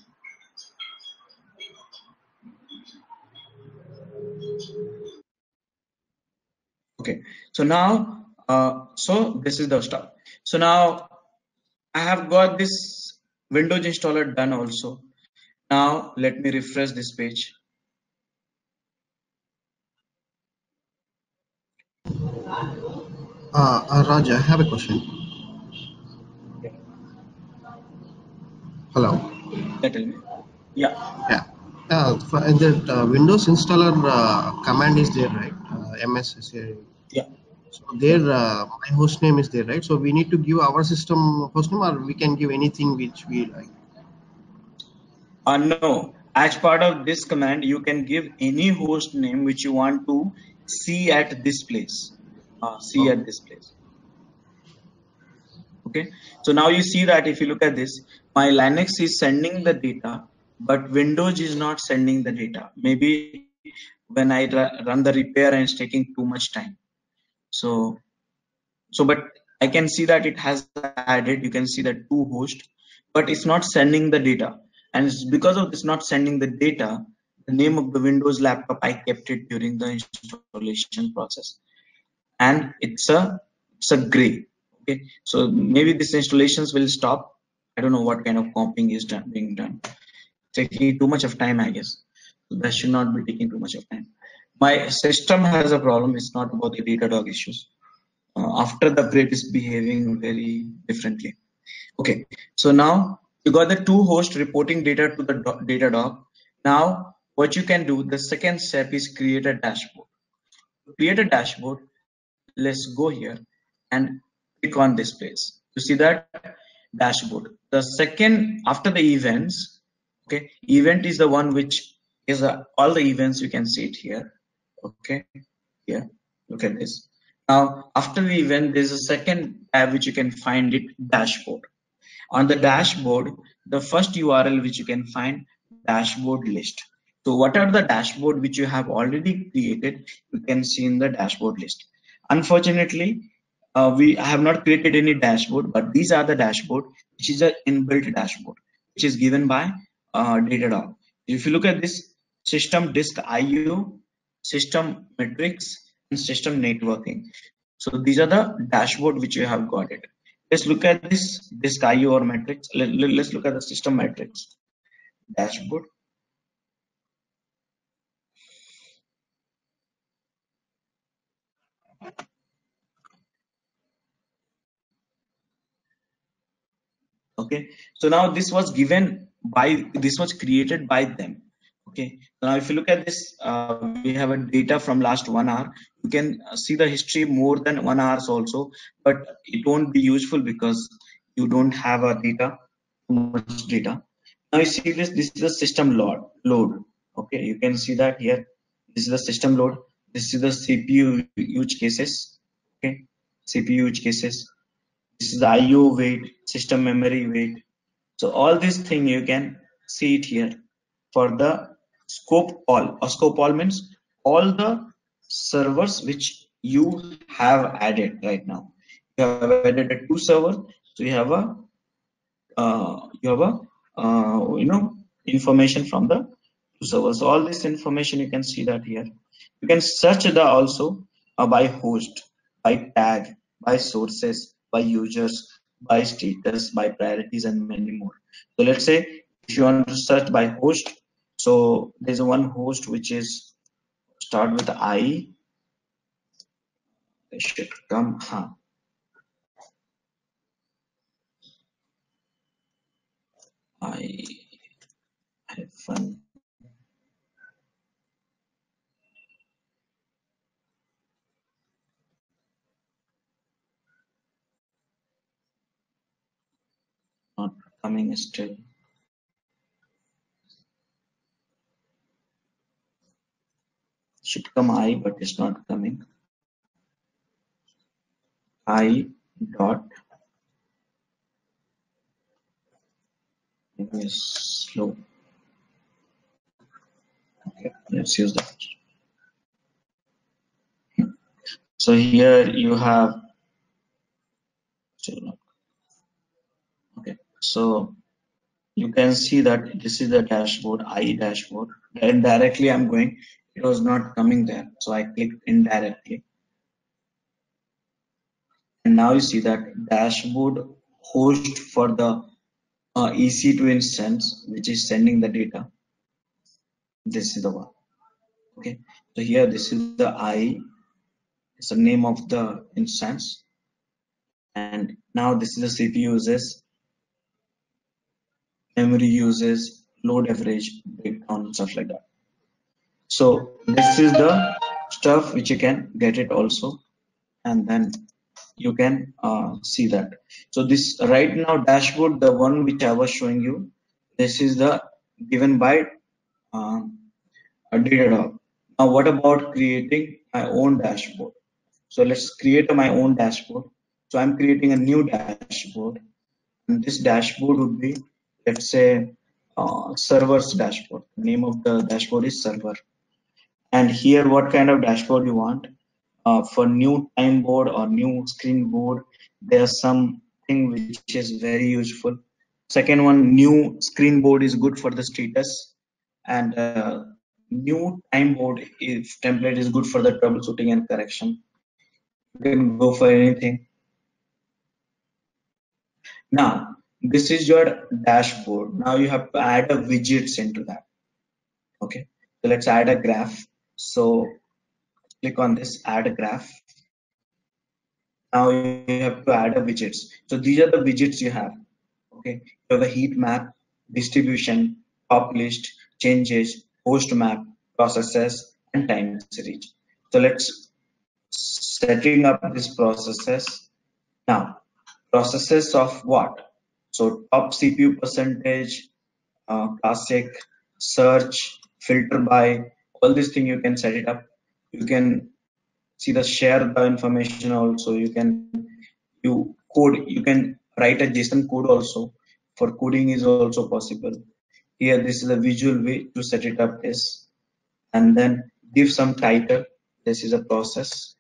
Okay, so now so this is the stuff. So now I have got this Windows installer done also. Now let me refresh this page. Raj, I have a question. Yeah. Hello. Yeah, tell me. Yeah. Yeah. For that Windows installer command is there, right? MS is there. Yeah. So there, my host name is there, right? So we need to give our system host name, or we can give anything which we like. No. As part of this command, you can give any host name which you want to see at this place. At this place. Okay. So now you see that if you look at this, my Linux is sending the data, but Windows is not sending the data. Maybe when I run the repair and it's taking too much time. So but I can see that it has added, you can see that 2 hosts, but it's not sending the data. and it's because of this not sending the data, the name of the Windows laptop, I kept it during the installation process, and it's a gray. Okay, so maybe these installations will stop. I don't know what kind of comping is being done. Taking too much of time, I guess. So that should not be taking too much of time. My system has a problem. It's not about the Datadog issues. After the upgrade is behaving very differently. Okay, so now you got the two hosts reporting data to the Datadog. Now what you can do, the second step is create a dashboard. To create a dashboard, let's go here and click on this place. You see that dashboard. The second after the events, okay, event is the one which is all the events. You can see it here. Okay, here, look at this. Now after the event, there's a second tab which you can find it, dashboard. On the dashboard, the first URL which you can find, dashboard list. So what are the dashboard which you have already created, you can see in the dashboard list. Unfortunately, we have not created any dashboard, but these are the dashboard which is an inbuilt dashboard which is given by Datadog. If you look at this, system disk IO, system metrics, and system networking. So these are the dashboard which you have got it. Let's look at this IO or metrics. Let's look at the system metrics dashboard. Okay, so now this was created by them. Okay, so now if you look at this, we have a data from last 1 hour. You can see the history more than 1 hour also, but it won't be useful because you don't have a data, too much data. Now you see this is the system load. Okay, you can see that here. This is the system load. This is the CPU use cases. Okay, CPU use cases. This is the IO weight, system memory weight. So all these things you can see it here. For the scope all means all the servers which you have added right now. You have added a 2 server, so you have a information from the 2 servers. So all this information you can see that here. You can search the also by host, by tag, by sources, by users, by status, by priorities, and many more. So let's say if you want to search by host, so there's one host which is start with I. It should come. I have fun. Not coming still. Should come I, but it's not coming. I dot is slow. Okay, let's use that. So here you have okay, so you can see that this is the dashboard, I dashboard. Then directly I'm going, it was not coming there, so I clicked indirectly, and now you see that dashboard host for the EC2 instance which is sending the data. This is the one. Okay, so here this is the I, it's the name of the instance, and now this is the CPU uses, memory uses, load average, breakdown, stuff like that. So this is the stuff which you can get it also, and then you can see that. So this right now dashboard, the one which I was showing you, this is the given by Datadog. Now what about creating my own dashboard? So let's create my own dashboard. So I'm creating a new dashboard, and this dashboard would be, let's say, servers dashboard. The name of the dashboard is server. And here what kind of dashboard you want. For new time board or new screen board, there's something which is very useful. Second one, new screen board is good for the status, and new time board if template is good for the troubleshooting and correction. You can go for anything. Now this is your dashboard. Now you have to add a widgets into that. Okay, so let's add a graph. So click on this, add a graph. Now you have to add a widgets. So these are the widgets you have. Okay, you have a heat map, distribution, top list, changes, host map, processes, and time series. So let's setting up this processes. Now processes of what? So top CPU percentage, classic, search, filter by, all these things you can set it up. You can see the share the information also. You can write a JSON code also. For coding is also possible. Here this is a visual way to set it up is, and then give some title. This is a process,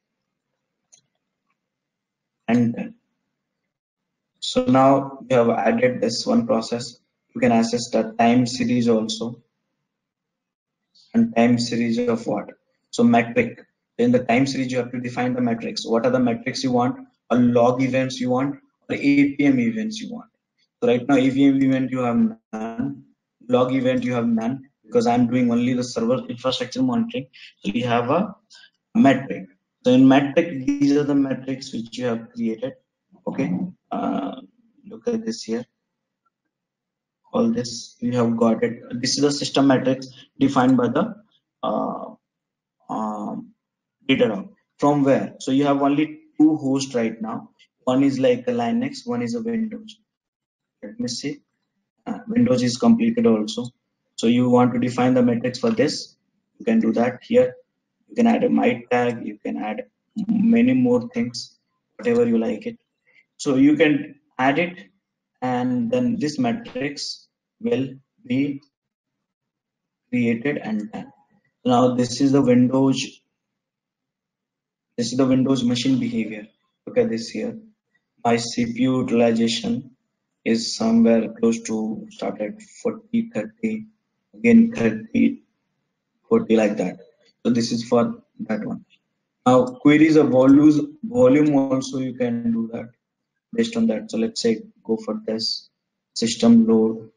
and then so now we have added this one process. You can access the time series also, and time series of what? So metric. In the time series, you have to define the metrics. What are the metrics you want? Or log events you want? Or APM events you want? So right now, APM event you have none. Log event you have none, because I'm doing only the server infrastructure monitoring. So we have a metric. So in metric, these are the metrics which you have created. Okay. Look at this here. All this you have got it. This is the system metrics defined by the uh, Datadog. From where? So you have only two hosts right now. One is like a Linux, one is a Windows. Let me see. Windows is completed also. So you want to define the metrics for this. You can do that here. You can add a my tag. You can add many more things, whatever you like it. So you can add it, and then this matrix will be created and done. Now this is the Windows. This is the Windows machine behavior. Look at this here. My CPU utilization is somewhere close to start at 40, 30, again 30, 40 like that. So this is for that one. Now queries of volume also you can do that based on that. So let's say go for this system load.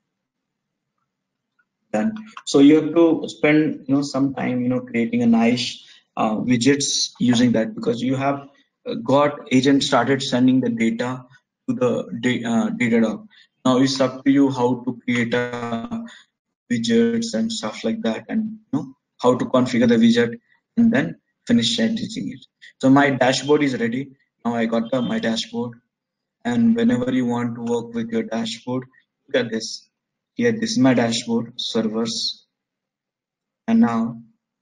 Done. So you have to spend some time creating a nice widgets using that, because you have got agent started sending the data to the Datadog. Now it's up to you how to create widgets and stuff like that, and how to configure the widget and then finish editing it. So my dashboard is ready. Now I got my dashboard, and whenever you want to work with your dashboard, look at this. Here, this is my dashboard, servers, and now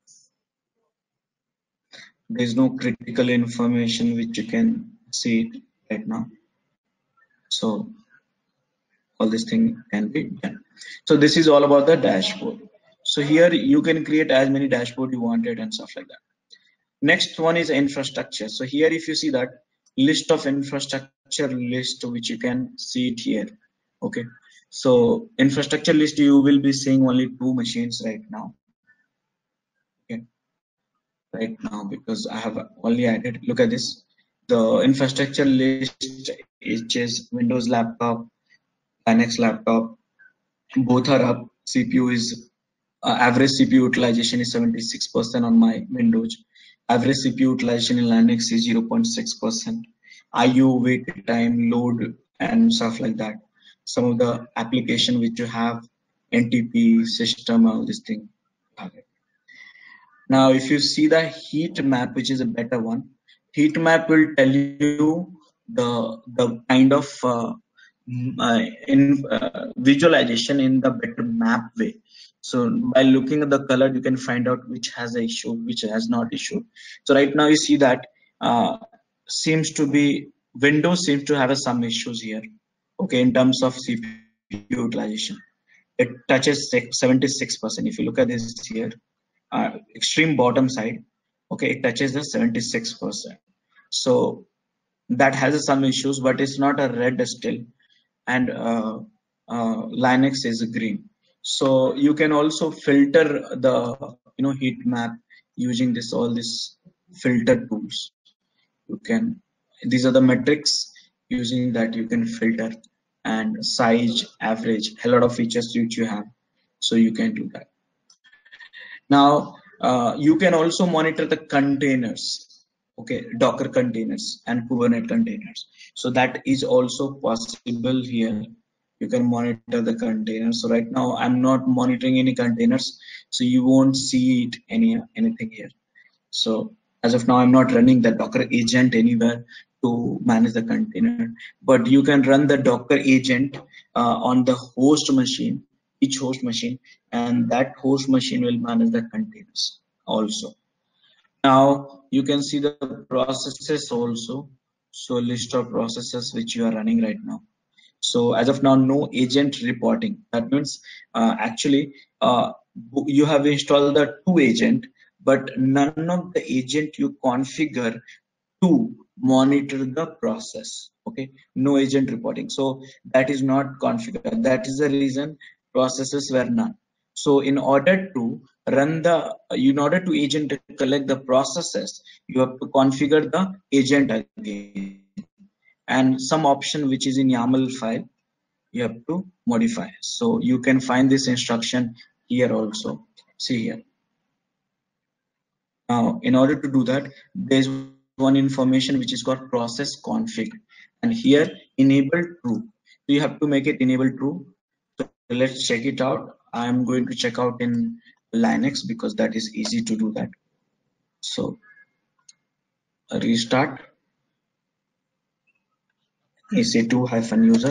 there is no critical information which you can see it right now. So all this thing can be done. So this is all about the dashboard. So here you can create as many dashboard you wanted and stuff like that. Next one is infrastructure. So here if you see that list of infrastructure list, which you can see it here. Okay. So infrastructure list, you will be seeing only two machines right now. Okay. Right now, because I have only added, look at this. The infrastructure list is Windows laptop, Linux laptop, both are up. CPU is average CPU utilization is 76% on my Windows. Average CPU utilization in Linux is 0.6%. IO, wait time, load, and stuff like that. Some of the application which you have, NTP system, all this thing. Now, if you see the heat map, which is a better one, heat map will tell you the kind of visualization in the better map way. So by looking at the color, you can find out which has a issue, which has not issue. So right now you see that seems to be Windows seems to have some issues here. Okay, in terms of CPU utilization, it touches 76%. If you look at this here, extreme bottom side, okay, it touches the 76%. So that has some issues, but it's not a red still. And Linux is green. So you can also filter the heat map using all these filter tools. You can, these are the metrics, using that you can filter and size, average, a lot of features which you have, so you can do that. Now you can also monitor the containers, okay, Docker containers and Kubernetes containers. So that is also possible here. You can monitor the containers. So right now I'm not monitoring any containers, so you won't see it anything here. So as of now, I'm not running the Docker agent anywhere to manage the container, but you can run the Docker agent on the host machine, each host machine, and that host machine will manage the containers also. Now you can see the processes also. So list of processes which you are running right now. So as of now, no agent reporting. That means actually you have installed the two agent, but none of the agent you configure to monitor the process. Okay, no agent reporting. So that is not configured. That is the reason processes were none. So in order to run in order to agent to collect the processes, you have to configure the agent again, and some option which is in YAML file you have to modify. So you can find this instruction here also. See here. Now, in order to do that, there's one information which is called process config, and here enable true. So you have to make it enable true. So let's check it out. I'm going to check out in Linux because that is easy to do that. So restart EC2-user.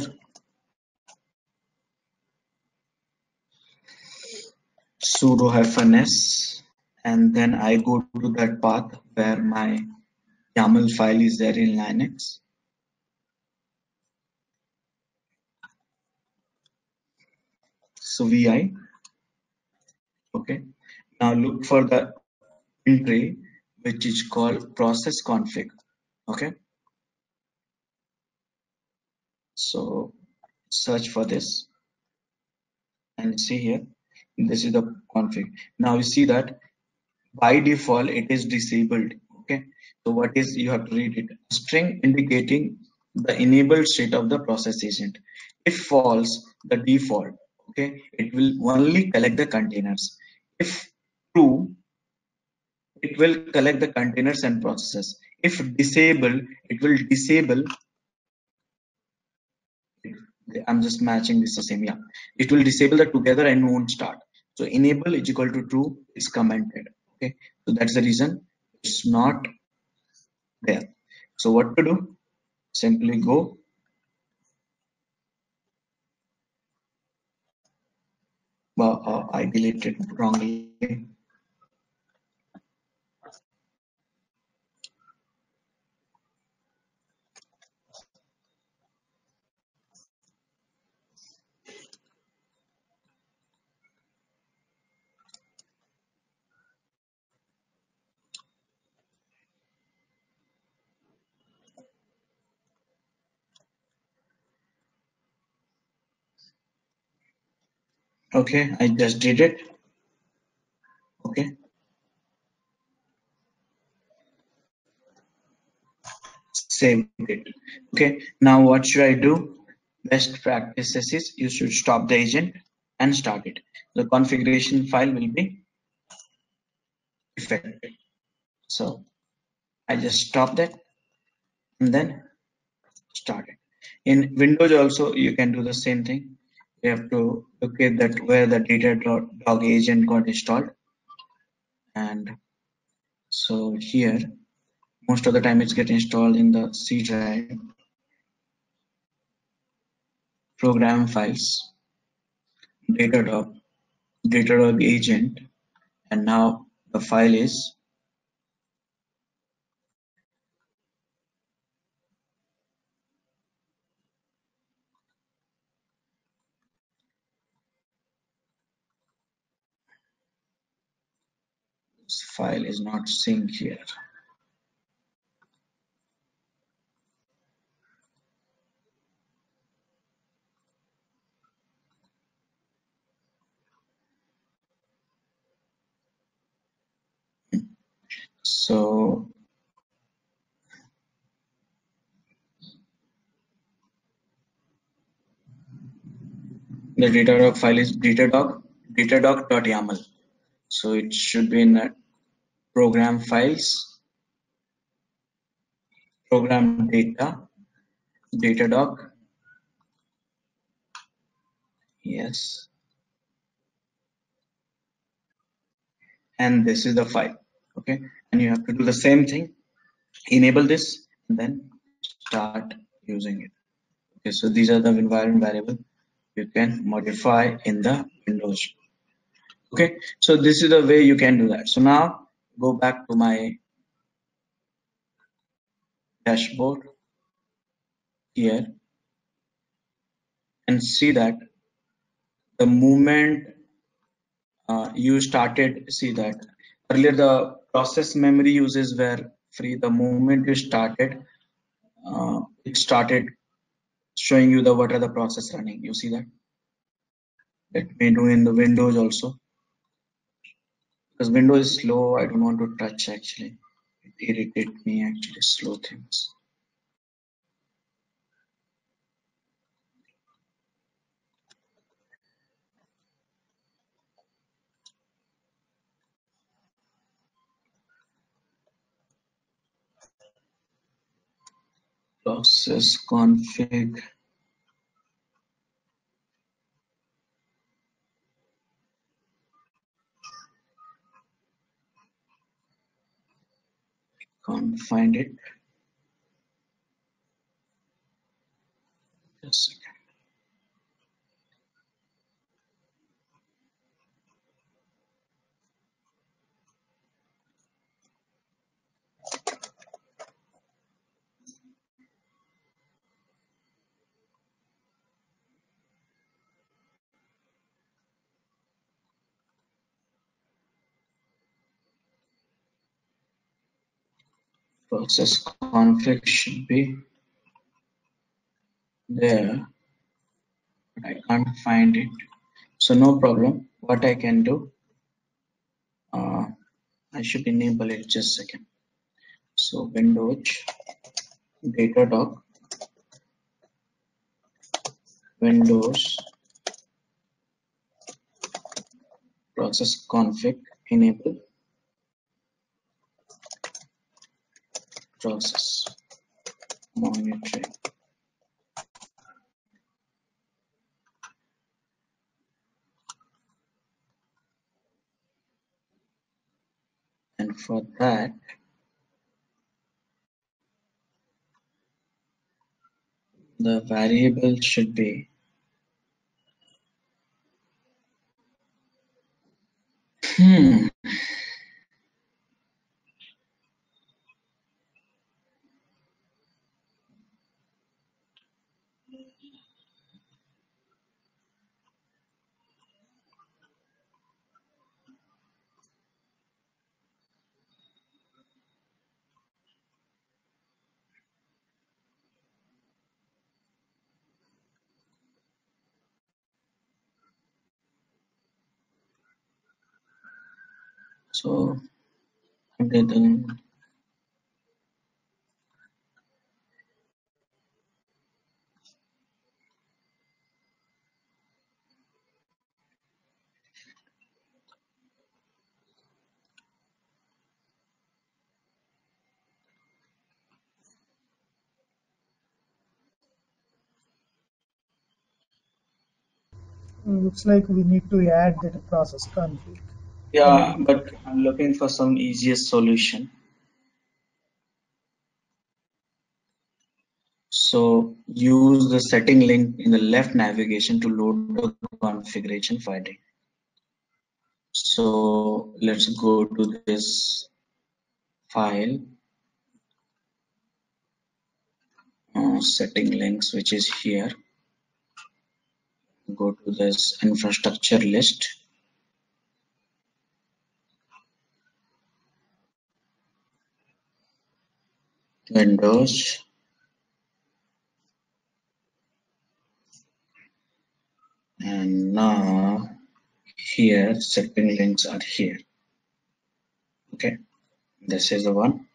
Sudo -s, and then I go to that path where my YAML file is there in Linux. So vi, okay. Now look for the entry which is called process config, okay. So search for this and see here, this is the config. Now you see that by default it is disabled, okay. So what is, you have to read it, string indicating the enabled state of the process agent. If false, the default, okay, it will only collect the containers. If true, it will collect the containers and processes. If disabled, it will disable. I'm just matching this the same, yeah. It will disable the together and won't start. So enable is equal to true is commented, okay. So that's the reason it's not there. So what to do? Simply go I deleted wrongly. Okay, I just did it. Okay, saved it. Okay, now what should I do? Best practices is you should stop the agent and start it. The configuration file will be affected. So I just stop that and then start it. In Windows also you can do the same thing. You have to locate that where the Datadog agent got installed, and so here most of the time it's get installed in the C drive, program files, Datadog agent, and now the file is not synced here. So the Datadog file is datadog.yaml. So it should be in program files, program data, Datadog. Yes. And this is the file. Okay. And you have to do the same thing. Enable this and then start using it. Okay. So these are the environment variable you can modify in the Windows. Okay. So this is the way you can do that. So now go back to my dashboard here and see that the moment you started, see that earlier the process memory uses were free. The moment you started, it started showing you the what are the process running. You see that? Let me do in the Windows also, because Windows is slow. I don't want to touch actually. It irritates me actually, slow things. Process config. Can't find it. Just a second. Process config should be there, but I can't find it. So no problem. What I can do, I should enable it. Just a second. So Windows Datadog, Windows process config, enable process monitoring. And for that, the variable should be so then Looks like we need to add that process config. yeah, but I'm looking for some easiest solution. So use the setting link in the left navigation to load the configuration file. So let's go to this file, setting links, which is here. Go to this infrastructure list. Windows. And now here setting links are here. Okay. This is the one.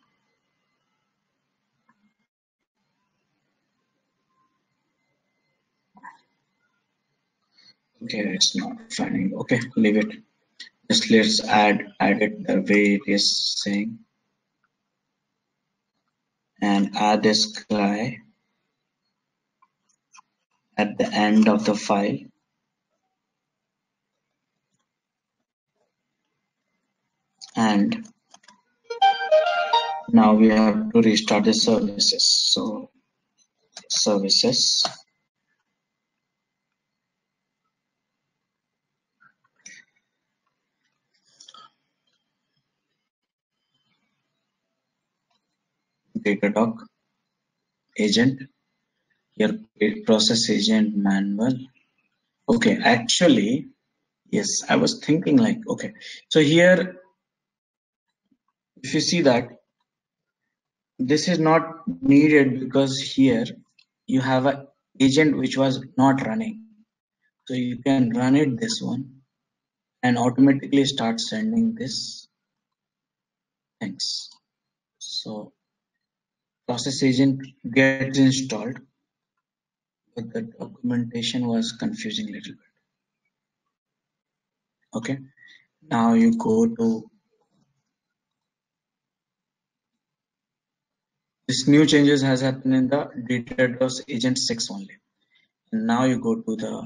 Okay, it's not finding. Okay, leave it. Just let's add it the way it is saying, and add this guy at the end of the file. And now we have to restart the services. So services, Datadog agent, here process agent manual. Okay, actually, yes, I was thinking like, okay, so here, if you see that this is not needed because here you have an agent which was not running. So you can run it this one and automatically start sending this things. So process agent gets installed, but the documentation was confusing a little bit. Okay, now you go to this new changes has happened in the Datadog agent 6 only. And now you go to the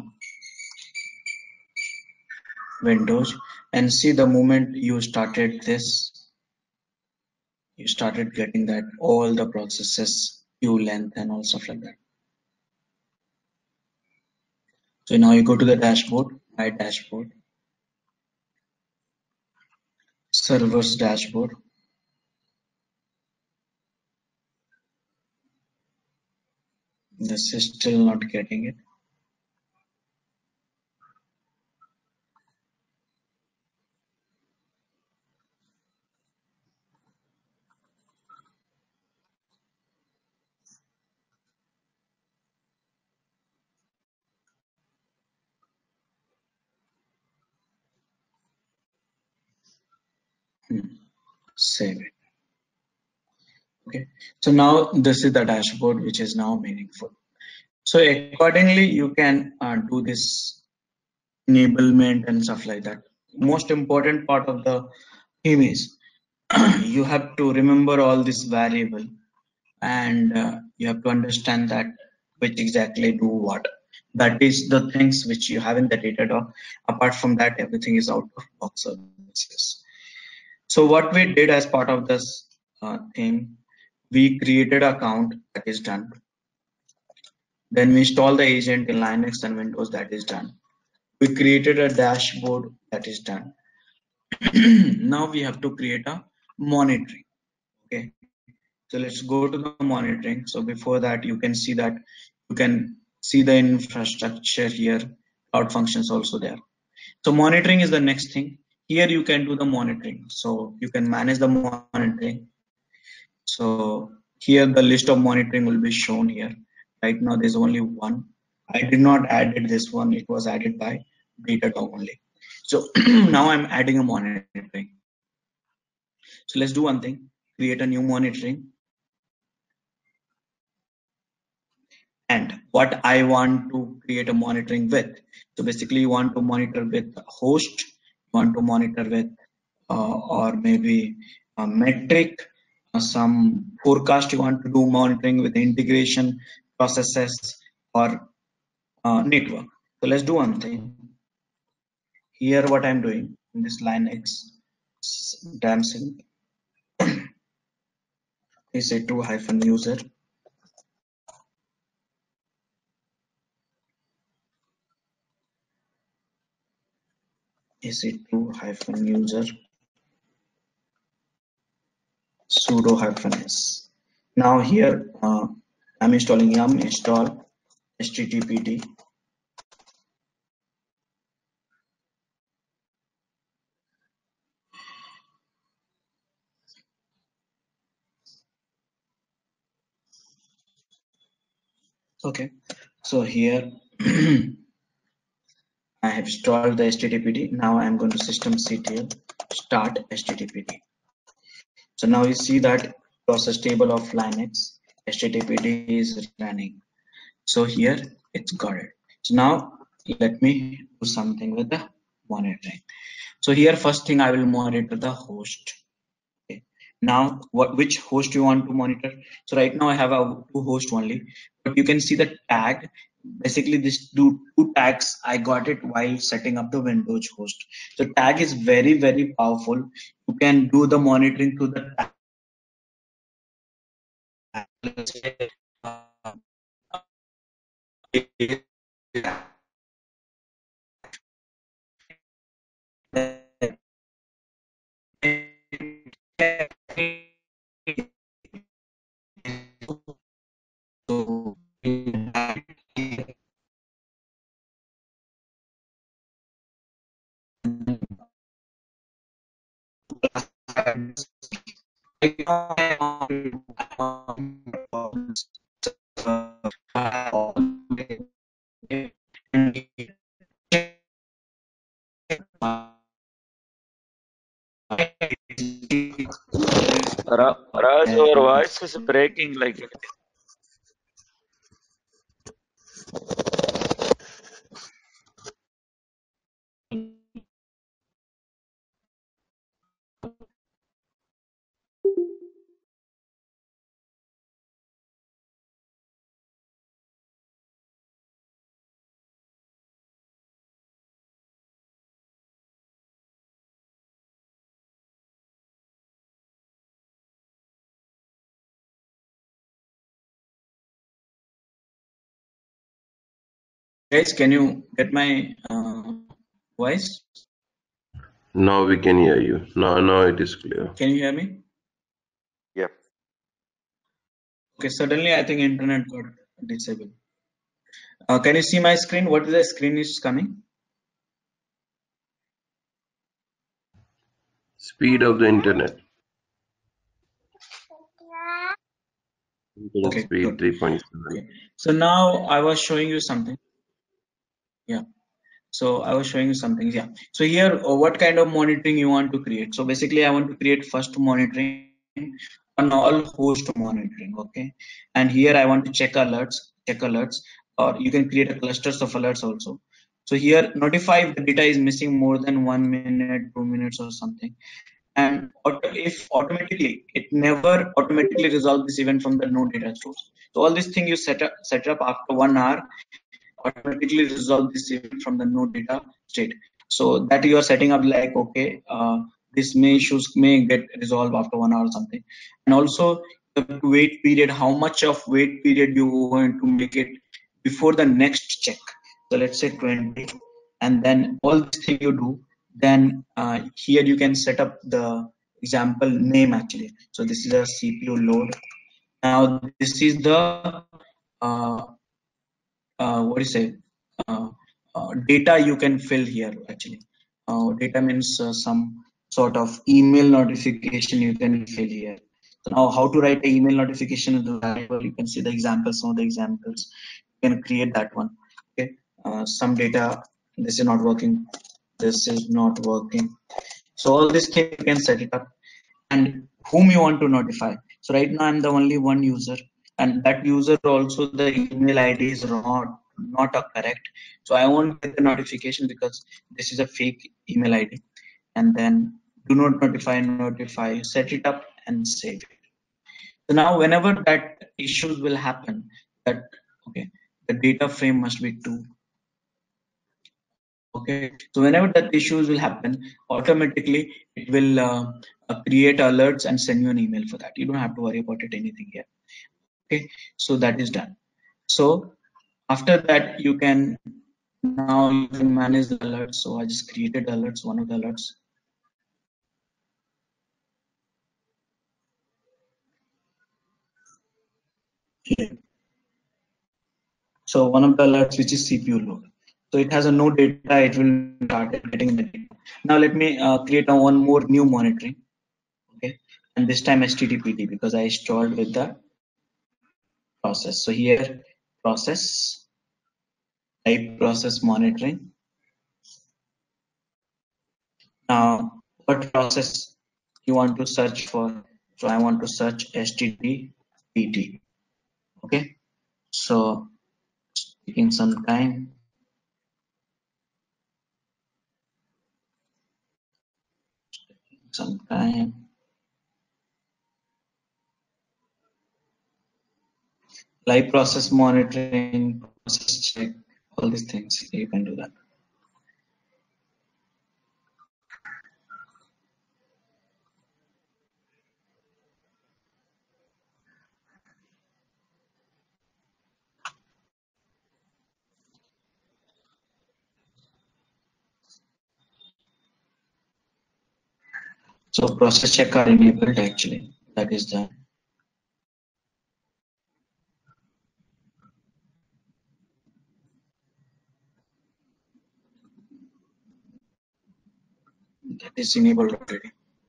Windows and see the moment you started this, you started getting that all the processes, queue length and all stuff like that. So now you go to the dashboard, my dashboard, servers dashboard. This is still not getting it. Save it. Okay, so now this is the dashboard which is now meaningful. So accordingly you can do this enablement and stuff like that. Most important part of the theme is you have to remember all this variable, and you have to understand that which exactly do what. That is the things which you have in the Datadog. Apart from that, everything is out of box services. So what we did as part of this thing, we created an account, that is done. Then we install the agent in Linux and Windows, that is done. We created a dashboard, that is done. Now we have to create a monitoring. Okay, so let's go to the monitoring. So before that, you can see the infrastructure here, cloud functions also there. So monitoring is the next thing. Here you can do the monitoring. So you can manage the monitoring. So here the list of monitoring will be shown here. Right now there's only one. I did not added this one. It was added by Datadog only. So now I'm adding a monitoring. So let's do one thing. Create a new monitoring. And what I want to create a monitoring with. So basically you want to monitor with host, you want to monitor with or maybe a metric, some forecast you want to do monitoring with integration processes or network. So let's do one thing. Here what I'm doing in this Linux damn simple. EC2-user EC2-user sudo -s. Now here I'm installing yum install httpd. Okay, so here I have installed the httpd. Now I'm going to systemctl start httpd. So now you see that process table of Linux HTTPD is running. So here it's got it. So now let me do something with the monitoring. So here first thing I will monitor the host. Okay. Now which host you want to monitor? So right now I have two hosts only, but you can see the tag. Basically these two tags I got it while setting up the Windows host. So tag is very, very powerful. You can do the monitoring to the tag. Let's say, Raj, your voice is breaking like. Guys, can you get my voice? Now we can hear you. Now it is clear. Can you hear me? Yeah. Okay, suddenly I think internet got disabled. Can you see my screen? What is the screen is coming? Speed of the internet. Internet Okay, speed good. 3.7. Okay. So now I was showing you something. Yeah. So I was showing you something. Yeah. So here, what kind of monitoring you want to create? So basically, I want to create first monitoring on all host monitoring. Okay. And here I want to check alerts, or you can create a clusters of alerts also. So here, notify if the data is missing more than 1 minute, 2 minutes, or something. And if automatically, it never automatically resolve this event from the no data source. So all these things you set up after 1 hour automatically resolve this event from the no data state. So that you are setting up like, okay, this issues may get resolved after 1 hour or something. And also the wait period, how much of wait period you want to make it before the next check. So let's say 20, and then all this thing you do, then here you can set up the example name actually. So this is a CPU load. Now this is the what do you say, data you can fill here actually. Data means some sort of email notification you can fill here. So now how to write an email notification in the variable, you can see the examples, some of the examples. You can create that one. Okay, some data, this is not working, this is not working. So all these things you can set it up, and whom you want to notify. So right now I'm the only one user, and that user also the email ID is not correct. So I won't get the notification because this is a fake email ID. And then do not notify, set it up and save it. So now whenever that issues will happen, that okay, the data frame must be 2. Okay, so whenever that issues will happen, automatically it will create alerts and send you an email for that. You don't have to worry about it anything here. Okay, so that is done. So after that, you can manage the alerts. So I just created alerts, one of the alerts. Here. So one of the alerts which is CPU load. So it has a no data, it will start getting the data. Now let me create one more new monitoring. Okay, and this time HTTPD because I stored with the process. So here process, type process monitoring. Now what process you want to search for? So I want to search HTTPT. Okay, so taking some time. Live process monitoring, process check, all these things you can do that. So process check are enabled actually. That is the enabled already.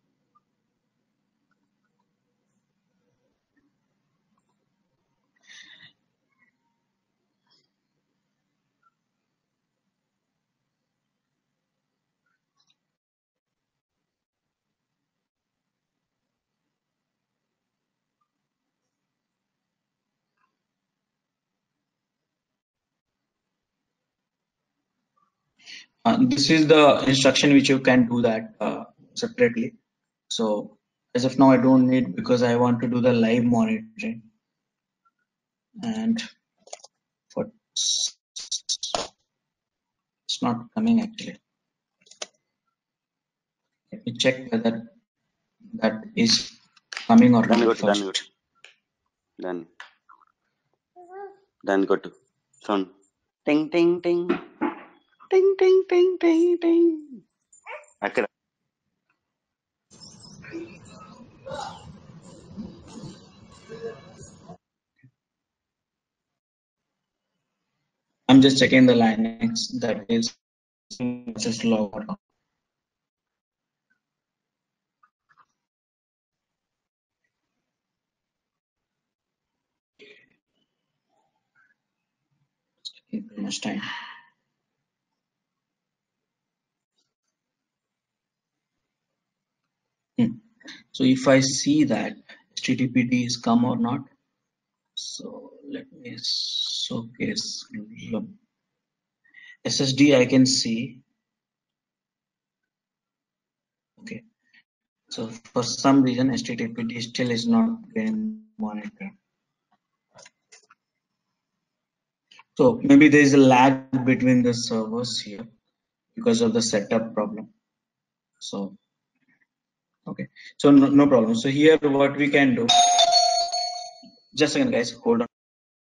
This is the instruction which you can do that separately. So as of now, I don't need because I want to do the live monitoring. And for it's not coming actually. Let me check whether that is coming or not first. Then go to sound. Ting ting ting. Ting ting ting ting ting. Okay. I'm just checking the Linux that is just logged out. Taking too much time. So if I see that HTTPD is come or not, so let me showcase SSD. I can see. Okay. So for some reason HTTPD still is not getting monitored. So maybe there is a lag between the servers here because of the setup problem. So okay, so no problem. So here what we can do, just a second guys, hold on.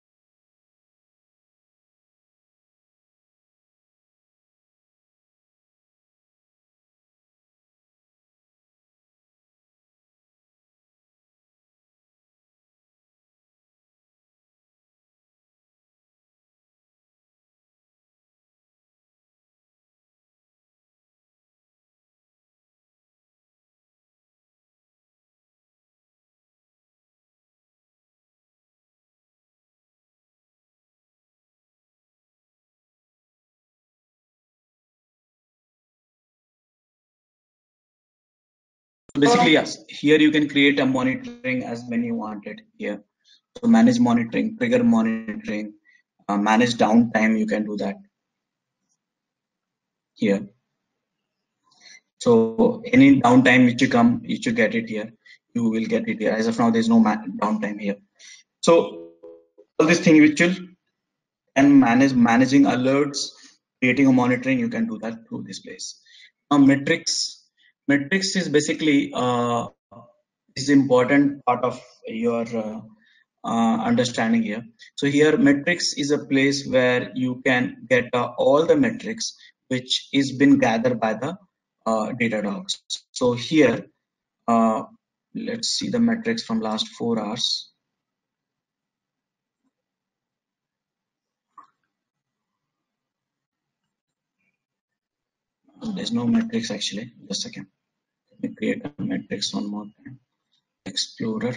Basically, yes, here you can create a monitoring as when you want it here. So manage monitoring, trigger monitoring, manage downtime, you can do that here. So any downtime which you get it here, you will get it here. As of now, there's no downtime here. So all these things which will and managing alerts, creating a monitoring, you can do that through this place. Now metrics is basically is important part of your understanding here. So here metrics is a place where you can get all the metrics which is been gathered by the Datadog. So here let's see the metrics from last 4 hours. There's no metrics actually. Just a second. Let me create a metrics one more time. Explorer.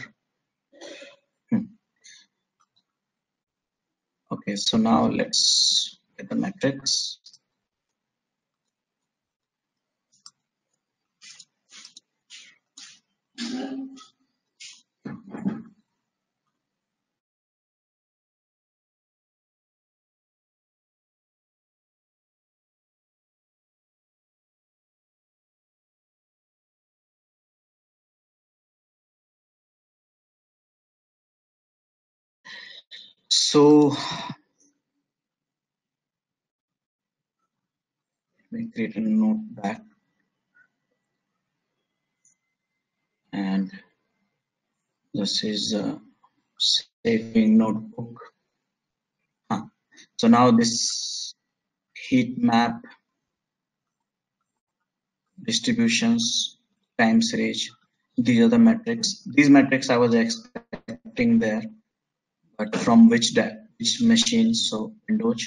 Okay, so now let's get the metrics. So let me create a note back, and this is a saving notebook. So now this heat map, distributions, times range, these are the metrics. These metrics I was expecting there, but from which machine? So Windows,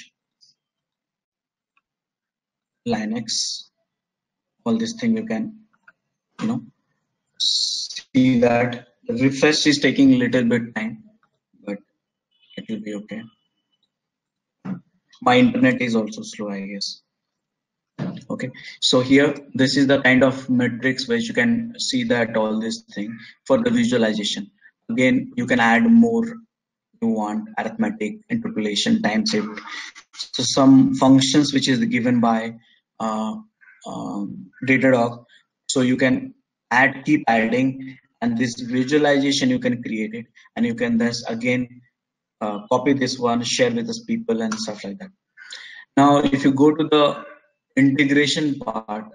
Linux, all this thing you can, see that the refresh is taking a little bit time, but it will be okay. My internet is also slow, I guess. Okay, so here this is the kind of metrics which you can see that all this thing for the visualization. Again, you can add more you want, arithmetic, interpolation, time saved. So some functions which is given by Datadog, so you can keep adding, and this visualization you can create it, and you can thus again copy this one, share with us people and stuff like that. Now, if you go to the integration part,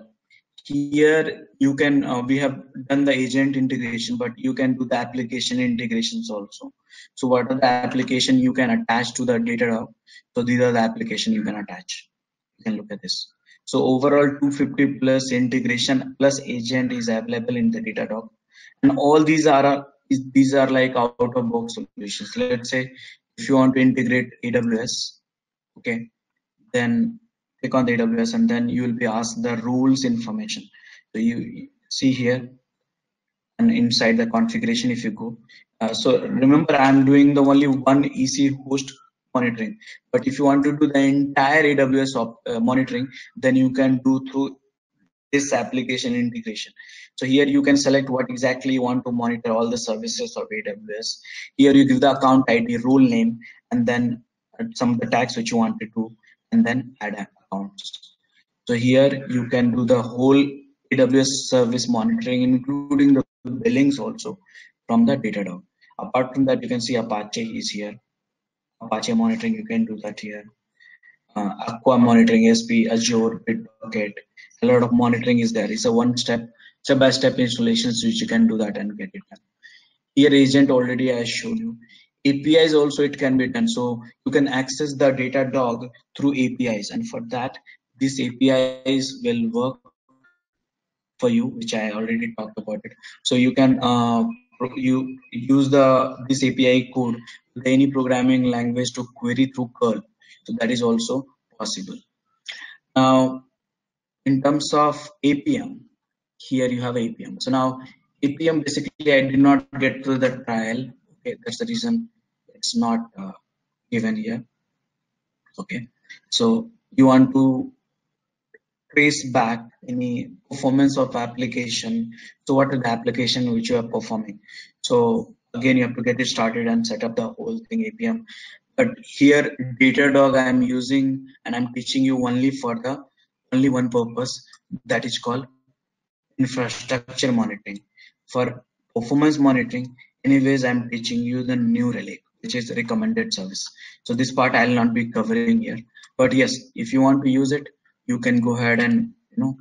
here you can we have done the agent integration, but you can do the application integrations also. So what are the application you can attach to the Datadog? So these are the application you can attach. You can look at this. So overall 250 plus integration plus agent is available in the Datadog, and all these are like out of box solutions. Let's say if you want to integrate AWS, okay, then click on the AWS, and then you will be asked the rules information. So you see here, and inside the configuration, if you go, so remember I'm doing the only one EC host monitoring, but if you want to do the entire AWS monitoring, then you can do through this application integration. So here you can select what exactly you want to monitor, all the services of AWS. Here you give the account ID, role name, and then some of the tags which you want to do, and then add accounts. So here you can do the whole AWS service monitoring, including the billings also from the Datadog. Apart from that, you can see Apache is here. Apache monitoring, you can do that here. Aqua monitoring, SP, Azure, Bitbucket, a lot of monitoring is there. It's a step-by-step installations which you can do that and get it done. Here agent already I showed you. APIs also it can be done. So you can access the Datadog through APIs, and for that these APIs will work for you, which I already talked about it. So you can you use this API code with any programming language to query through curl. So that is also possible. Now, in terms of APM, here you have APM. So now APM basically I did not get to the trial. Okay, that's the reason it's not given here. Okay, so you want to trace back any performance of application. So what is the application which you are performing? So again, you have to get it started and set up the whole thing APM. But here Datadog I am using, and I'm teaching you only for the only one purpose, that is called infrastructure monitoring. For performance monitoring, anyways, I'm teaching you the new relic, which is recommended service. So this part I'll not be covering here. But yes, if you want to use it, you can go ahead and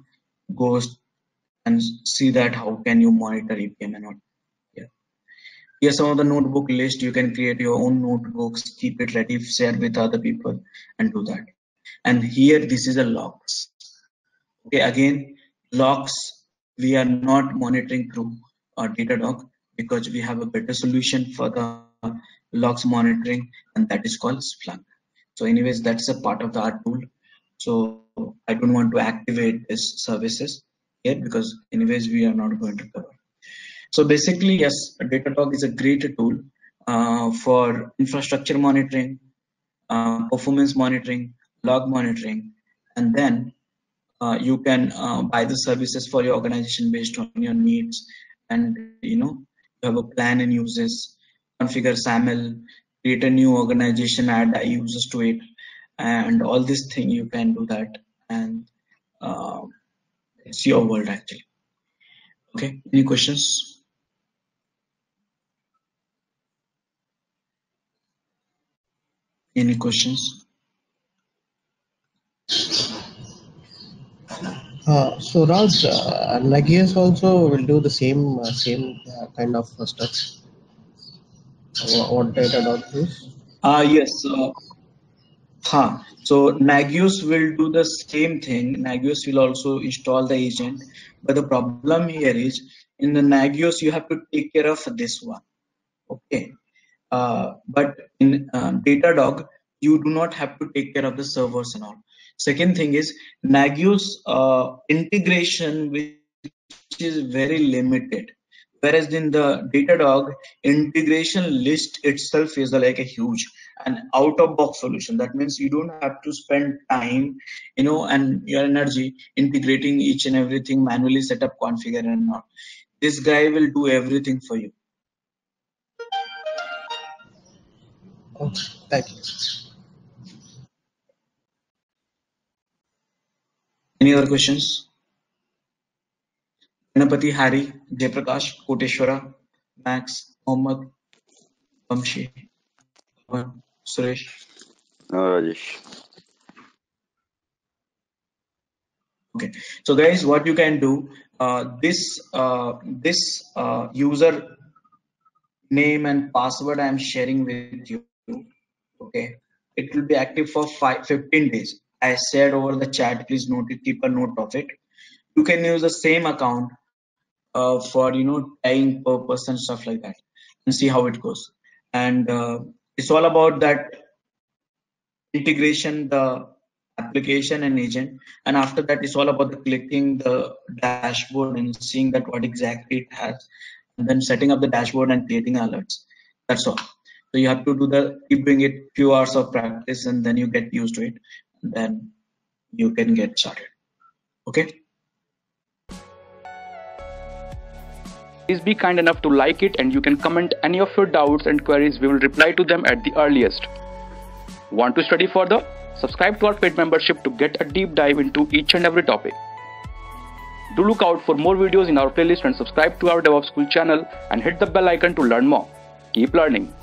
go and see that how can you monitor APM and all. Yeah. Here's some of the notebook list. You can create your own notebooks, keep it ready, share with other people, and do that. And here, this is a logs. Okay, again, logs we are not monitoring through Datadog because we have a better solution for the logs monitoring, and that is called Splunk. So, anyways, that's a part of the art tool. So I don't want to activate these services here because, anyways, we are not going to cover. So basically, yes, Datadog is a great tool for infrastructure monitoring, performance monitoring, log monitoring, and then you can buy the services for your organization based on your needs, and you have a plan and uses, configure SAML, create a new organization, add users to it, and all this thing you can do that, and it's your world actually. Okay, any questions? Any questions? So Raj, Nagios also will do the same kind of stuff. What Datadog is? Yes. So Nagios will do the same thing. Nagios will also install the agent, but the problem here is in the Nagios you have to take care of this one. Okay. But in Datadog, you do not have to take care of the servers and all. Second thing is Nagios integration, which is very limited. Whereas in the Datadog, integration list itself is like a huge and out-of-box solution. That means you don't have to spend time, and your energy integrating each and everything, manually set up, configure and all. This guy will do everything for you. Okay, thank you. Any other questions? Ganapati, Hari, Jayprakash, Koteshwara, Max, Mohammed, Vamshi, Suresh. No, Rajesh. Okay, so guys, what you can do, this user name and password I am sharing with you. Okay, it will be active for 15 days. I said over the chat, please keep a note of it. You can use the same account for tagging purpose and stuff like that, and see how it goes. And it's all about that integration, the application and agent, and after that it's all about the clicking the dashboard and seeing that what exactly it has, and then setting up the dashboard and creating alerts. That's all. So you have to keep doing it few hours of practice, and then you get used to it, and then you can get started. Okay. Please be kind enough to like it, and you can comment any of your doubts and queries. We will reply to them at the earliest. Want to study further? Subscribe to our paid membership to get a deep dive into each and every topic. Do look out for more videos in our playlist and subscribe to our DevOps School channel and hit the bell icon to learn more. Keep learning.